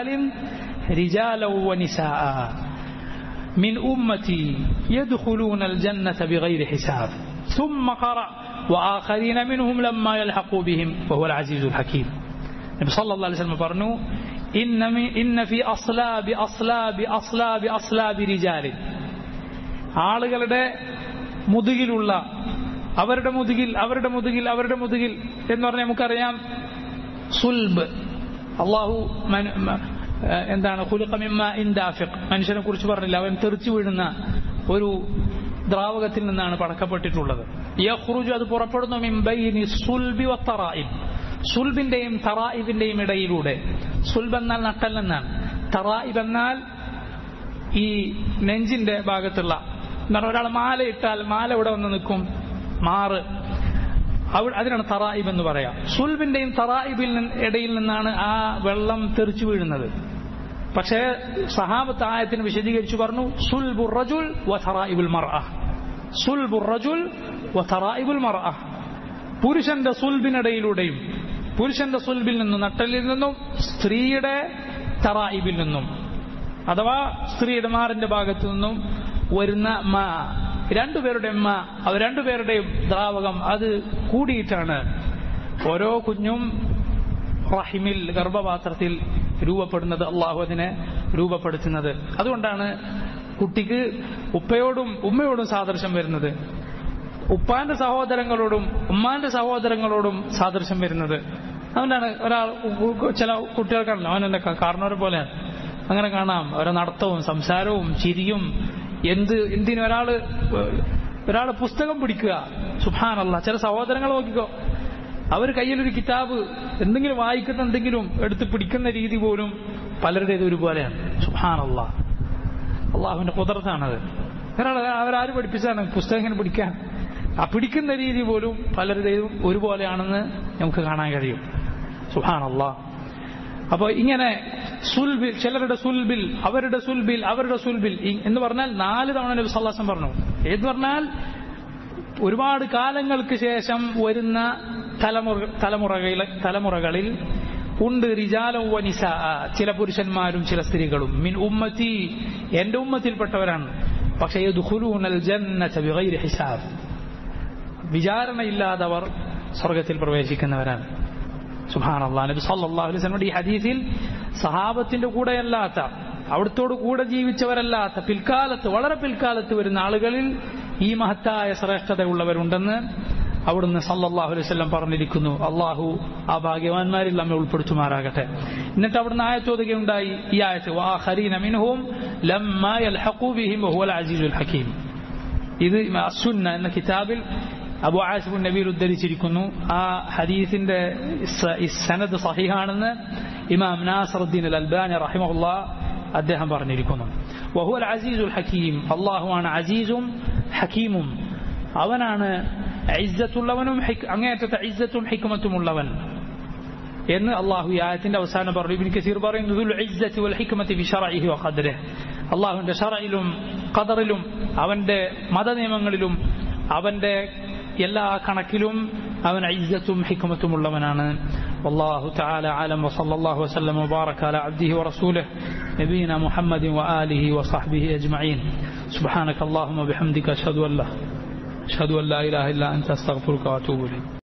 റിജാലൻ വനിസാഅ മിൻ ഉമ്മതി യദ്ഖുലൂനൽ ജന്നത ബിഗൈരി ഹിസാബ് ثم قرأ وآخرين منهم لما يلحقوا بهم وهو العزيز الحكيم. നബി സല്ലല്ലാഹു അലൈഹി വസല്ലം പറഞ്ഞു, ഇന്ന ഫീ അസ്ലാബി അസ്ലാബി അസ്ലാബി അസ്ലാബി റിജാലിൻ, ആളുകളുടെ മുതുകിലുള്ള അവരുടെ മുതുകിൽ എന്ന് പറഞ്ഞാൽ നമുക്കറിയാം സുൽബ്. അള്ളാഹു എന്താണ് ഖുലിഖ മിമ്മാ ഇൻ ദാഫിഖ്, മനുഷ്യനെ കുറിച്ച് പറഞ്ഞില്ല, അവൻ തെറിച്ചു വീഴുന്ന ഒരു ദ്രാവകത്തിൽ നിന്നാണ് പടക്കപ്പെട്ടിട്ടുള്ളത്. യഖ്റുജു, അത് പുറപ്പെടുന്നു, മിൻ ബൈനി സുൽബി വത്തറായിബ്, സുൽബിന്റെയും തറായിബിന്റെയും ഇടയിലൂടെ. സുൽബ് എന്നാൽ നട്ടൽ എന്നാണ്, തറായിബ് എന്നാൽ ഈ നെഞ്ചിന്റെ ഭാഗത്തുള്ള, ഒരാൾ മാല ഇട്ടാൽ മാല ഇവിടെ വന്ന് നിൽക്കും, മാറ്, അതിനാണ് തറായിബ് എന്ന് പറയാം. സുൽബിന്റെയും തറായിബിൽ ഇടയിൽ നിന്നാണ് ആ വെള്ളം തെറിച്ചു വീഴുന്നത്. പക്ഷേ സഹാബത്ത് ആയത്തിന് വിശദീകരിച്ചു പറഞ്ഞു, സുൽബുർ റജുൽ വതറായിബുൽ മർഅ, സുൽബുർ റജുൽ വതറായിബുൽ മർഅ, പുരുഷന്റെ സുൽബിനിടയിലൂടെയും, പുരുഷന്റെ സുൽബിൽ നിന്നും നട്ടലിൽ നിന്നും സ്ത്രീയുടെ തറായിബിൽ നിന്നും, അഥവാ സ്ത്രീയുടെ മാറിന്റെ ഭാഗത്തു നിന്നും വരുന്ന മാ, രണ്ടുപേരുടെയും മാ, അവർ രണ്ടുപേരുടെയും ദ്രാവകം, അത് കൂടിയിട്ടാണ് ഓരോ കുഞ്ഞും റഹിമിൽ ഗർഭപാത്രത്തിൽ രൂപപ്പെടുന്നത്, അള്ളാഹു അതിനെ രൂപപ്പെടുത്തുന്നത്. അതുകൊണ്ടാണ് കുട്ടിക്ക് ഉപ്പയോടും ഉമ്മയോടും സാദൃശ്യം വരുന്നത്, ഉപ്പാന്റെ സഹോദരങ്ങളോടും ഉമ്മാന്റെ സഹോദരങ്ങളോടും സാദൃശ്യം വരുന്നത്. അതുകൊണ്ടാണ് ഒരാൾ, ചില കുട്ടികൾ കാണണം, അവനെന്നെ കാരണവരെ പോലെയാണ്, അങ്ങനെ കാണാം, അവരെ നടത്തവും സംസാരവും ചിരിയും. എന്തിനും ഒരാള് പുസ്തകം പിടിക്കുക, സുബ്ഹാനല്ലാഹ്. ചില സഹോദരങ്ങൾ നോക്കിക്കോ, അവർ കയ്യിലൊരു കിതാബ് എന്തെങ്കിലും വായിക്കുന്ന എന്തെങ്കിലും എടുത്ത് പിടിക്കുന്ന രീതി പോലും പലരുടേത് ഒരുപോലെയാണ്. സുബ്ഹാനല്ലാഹ്, അള്ളാഹുവിന്റെ ഖുദ്റത്താണത്. അവരാര് പഠിപ്പിച്ചാണ് പുസ്തകം ഇങ്ങനെ പിടിക്കാൻ? ആ പിടിക്കുന്ന രീതി പോലും പലരുടേതും ഒരുപോലെയാണെന്ന് നമുക്ക് കാണാൻ കഴിയും. സുബ്ഹാനല്ലാഹ്. അപ്പൊ ഇങ്ങനെ സുൽബിൽ, ചിലരുടെ സുൽബിൽ, അവരുടെ സുൽബിൽ എന്ന് പറഞ്ഞാൽ 4 തവണ നബി സല്ലല്ലാഹു അലൈഹി വസല്ലം പറഞ്ഞു. എന്ന് പറഞ്ഞാൽ ഒരുപാട് കാലങ്ങൾക്ക് ശേഷം വരുന്ന തലമുറകളിൽ ഉണ്ട് റിജാലൻ വനിസാ, ചില പുരുഷന്മാരും ചില സ്ത്രീകളും, മിൻ ഉമ്മത്തി, എന്റെ ഉമ്മത്തിൽപ്പെട്ടവരാണ്. പക്ഷേ യദ്ഖുലൂനൽ ജന്നത ബിഗൈരി ഹിസാബ്, വിചാരണയില്ലാതെ അവർ സ്വർഗത്തിൽ പ്രവേശിക്കുന്നവരാണ്. സുബ്ഹാനല്ലാഹ്. നബി സല്ലല്ലാഹു അലൈഹി വസല്ലം ഈ ഹദീസിൽ സഹാബത്തിന്റെ കൂടെയല്ലാത്ത, അവിടുത്തോട് കൂടെ ജീവിച്ചവരല്ലാത്ത പിൽക്കാലത്ത്, വളരെ പിൽക്കാലത്ത് വരുന്ന ആളുകളിൽ ഈ മഹത്തായ ശ്രേഷ്ഠതയുള്ളവരുണ്ടെന്ന് അവിടുന്ന് സല്ലല്ലാഹു അലൈഹി വസല്ലം പറഞ്ഞിരിക്കുന്നു. അള്ളാഹു ആ ഭാഗ്യവാന്മാരിൽ നമ്മെ ഉൾപ്പെടുത്തുമാറാകട്ടെ. എന്നിട്ട് അവിടുന്ന് ആയത്തോതുകയുണ്ടായി, ഈ ആയത്ത് വആഖരീന മിൻഹും ലമ്മാ യൽഹഖു ബിഹിം വഹുവൽ അസീസുൽ ഹകീം. ഇത് അസ്സുന്ന എന്ന കിതാബിൽ അബു ആസിം നബീൽ ഉദ്ധരിച്ചിരിക്കുന്നു. ആ ഹദീസിന്റെ സനദ് സഹീഹാണെന്ന് ഇമാം നാസിറുദ്ദീൻ അൽ അൽബാനി റഹിമഹുല്ലാഹ് അദ്ദേഹം പറഞ്ഞിരിക്കുന്നു. വഹുവൽ അസീസുൽ ഹകീം, അള്ളാഹുവാണ് അസീസും ഹകീമും, അവനാണ് ഇസ്സത്തുള്ളവനും അങ്ങേയറ്റത്തെ ഇസ്സത്തും ഹിക്മത്തും ഉള്ളവൻ എന്ന് അള്ളാഹു ഈ ആയത്തിന്റെ അവസാനം പറഞ്ഞു. ഇബ്നു കസീർ പറയുന്നു, ദുൽ ഇസ്സത്തി വൽ ഹിക്മത്തി ബി ശറഇഹി വ ഖദ്രിഹി, അള്ളാഹുവിന്റെ ശറഇലും ഖദറിലും അവന്റെ മതനിയമങ്ങളിലും അവന്റെ എല്ലാ കണക്കിലും അവൻ ഇസ്സത്തും ഹിക്മത്തും ഉള്ളവനാണ്. വല്ലാഹു തആല അലം വസല്ലല്ലാഹു വസല്ലം വബാറക അലാ അബ്ദിഹി വറസൂലിഹി നബിയിന മുഹമ്മദിൻ വആലിഹി വസഹ്ബിഹി അജ്മഈൻ. സുബ്ഹാനക അല്ലാഹുമ്മ ബിഹംദിക അഷ്ഹദു അൻ ലാ ഇലാഹ ഇല്ല അൻത അസ്തഗ്ഫിറുക വഅതൂബു ഇലൈക്.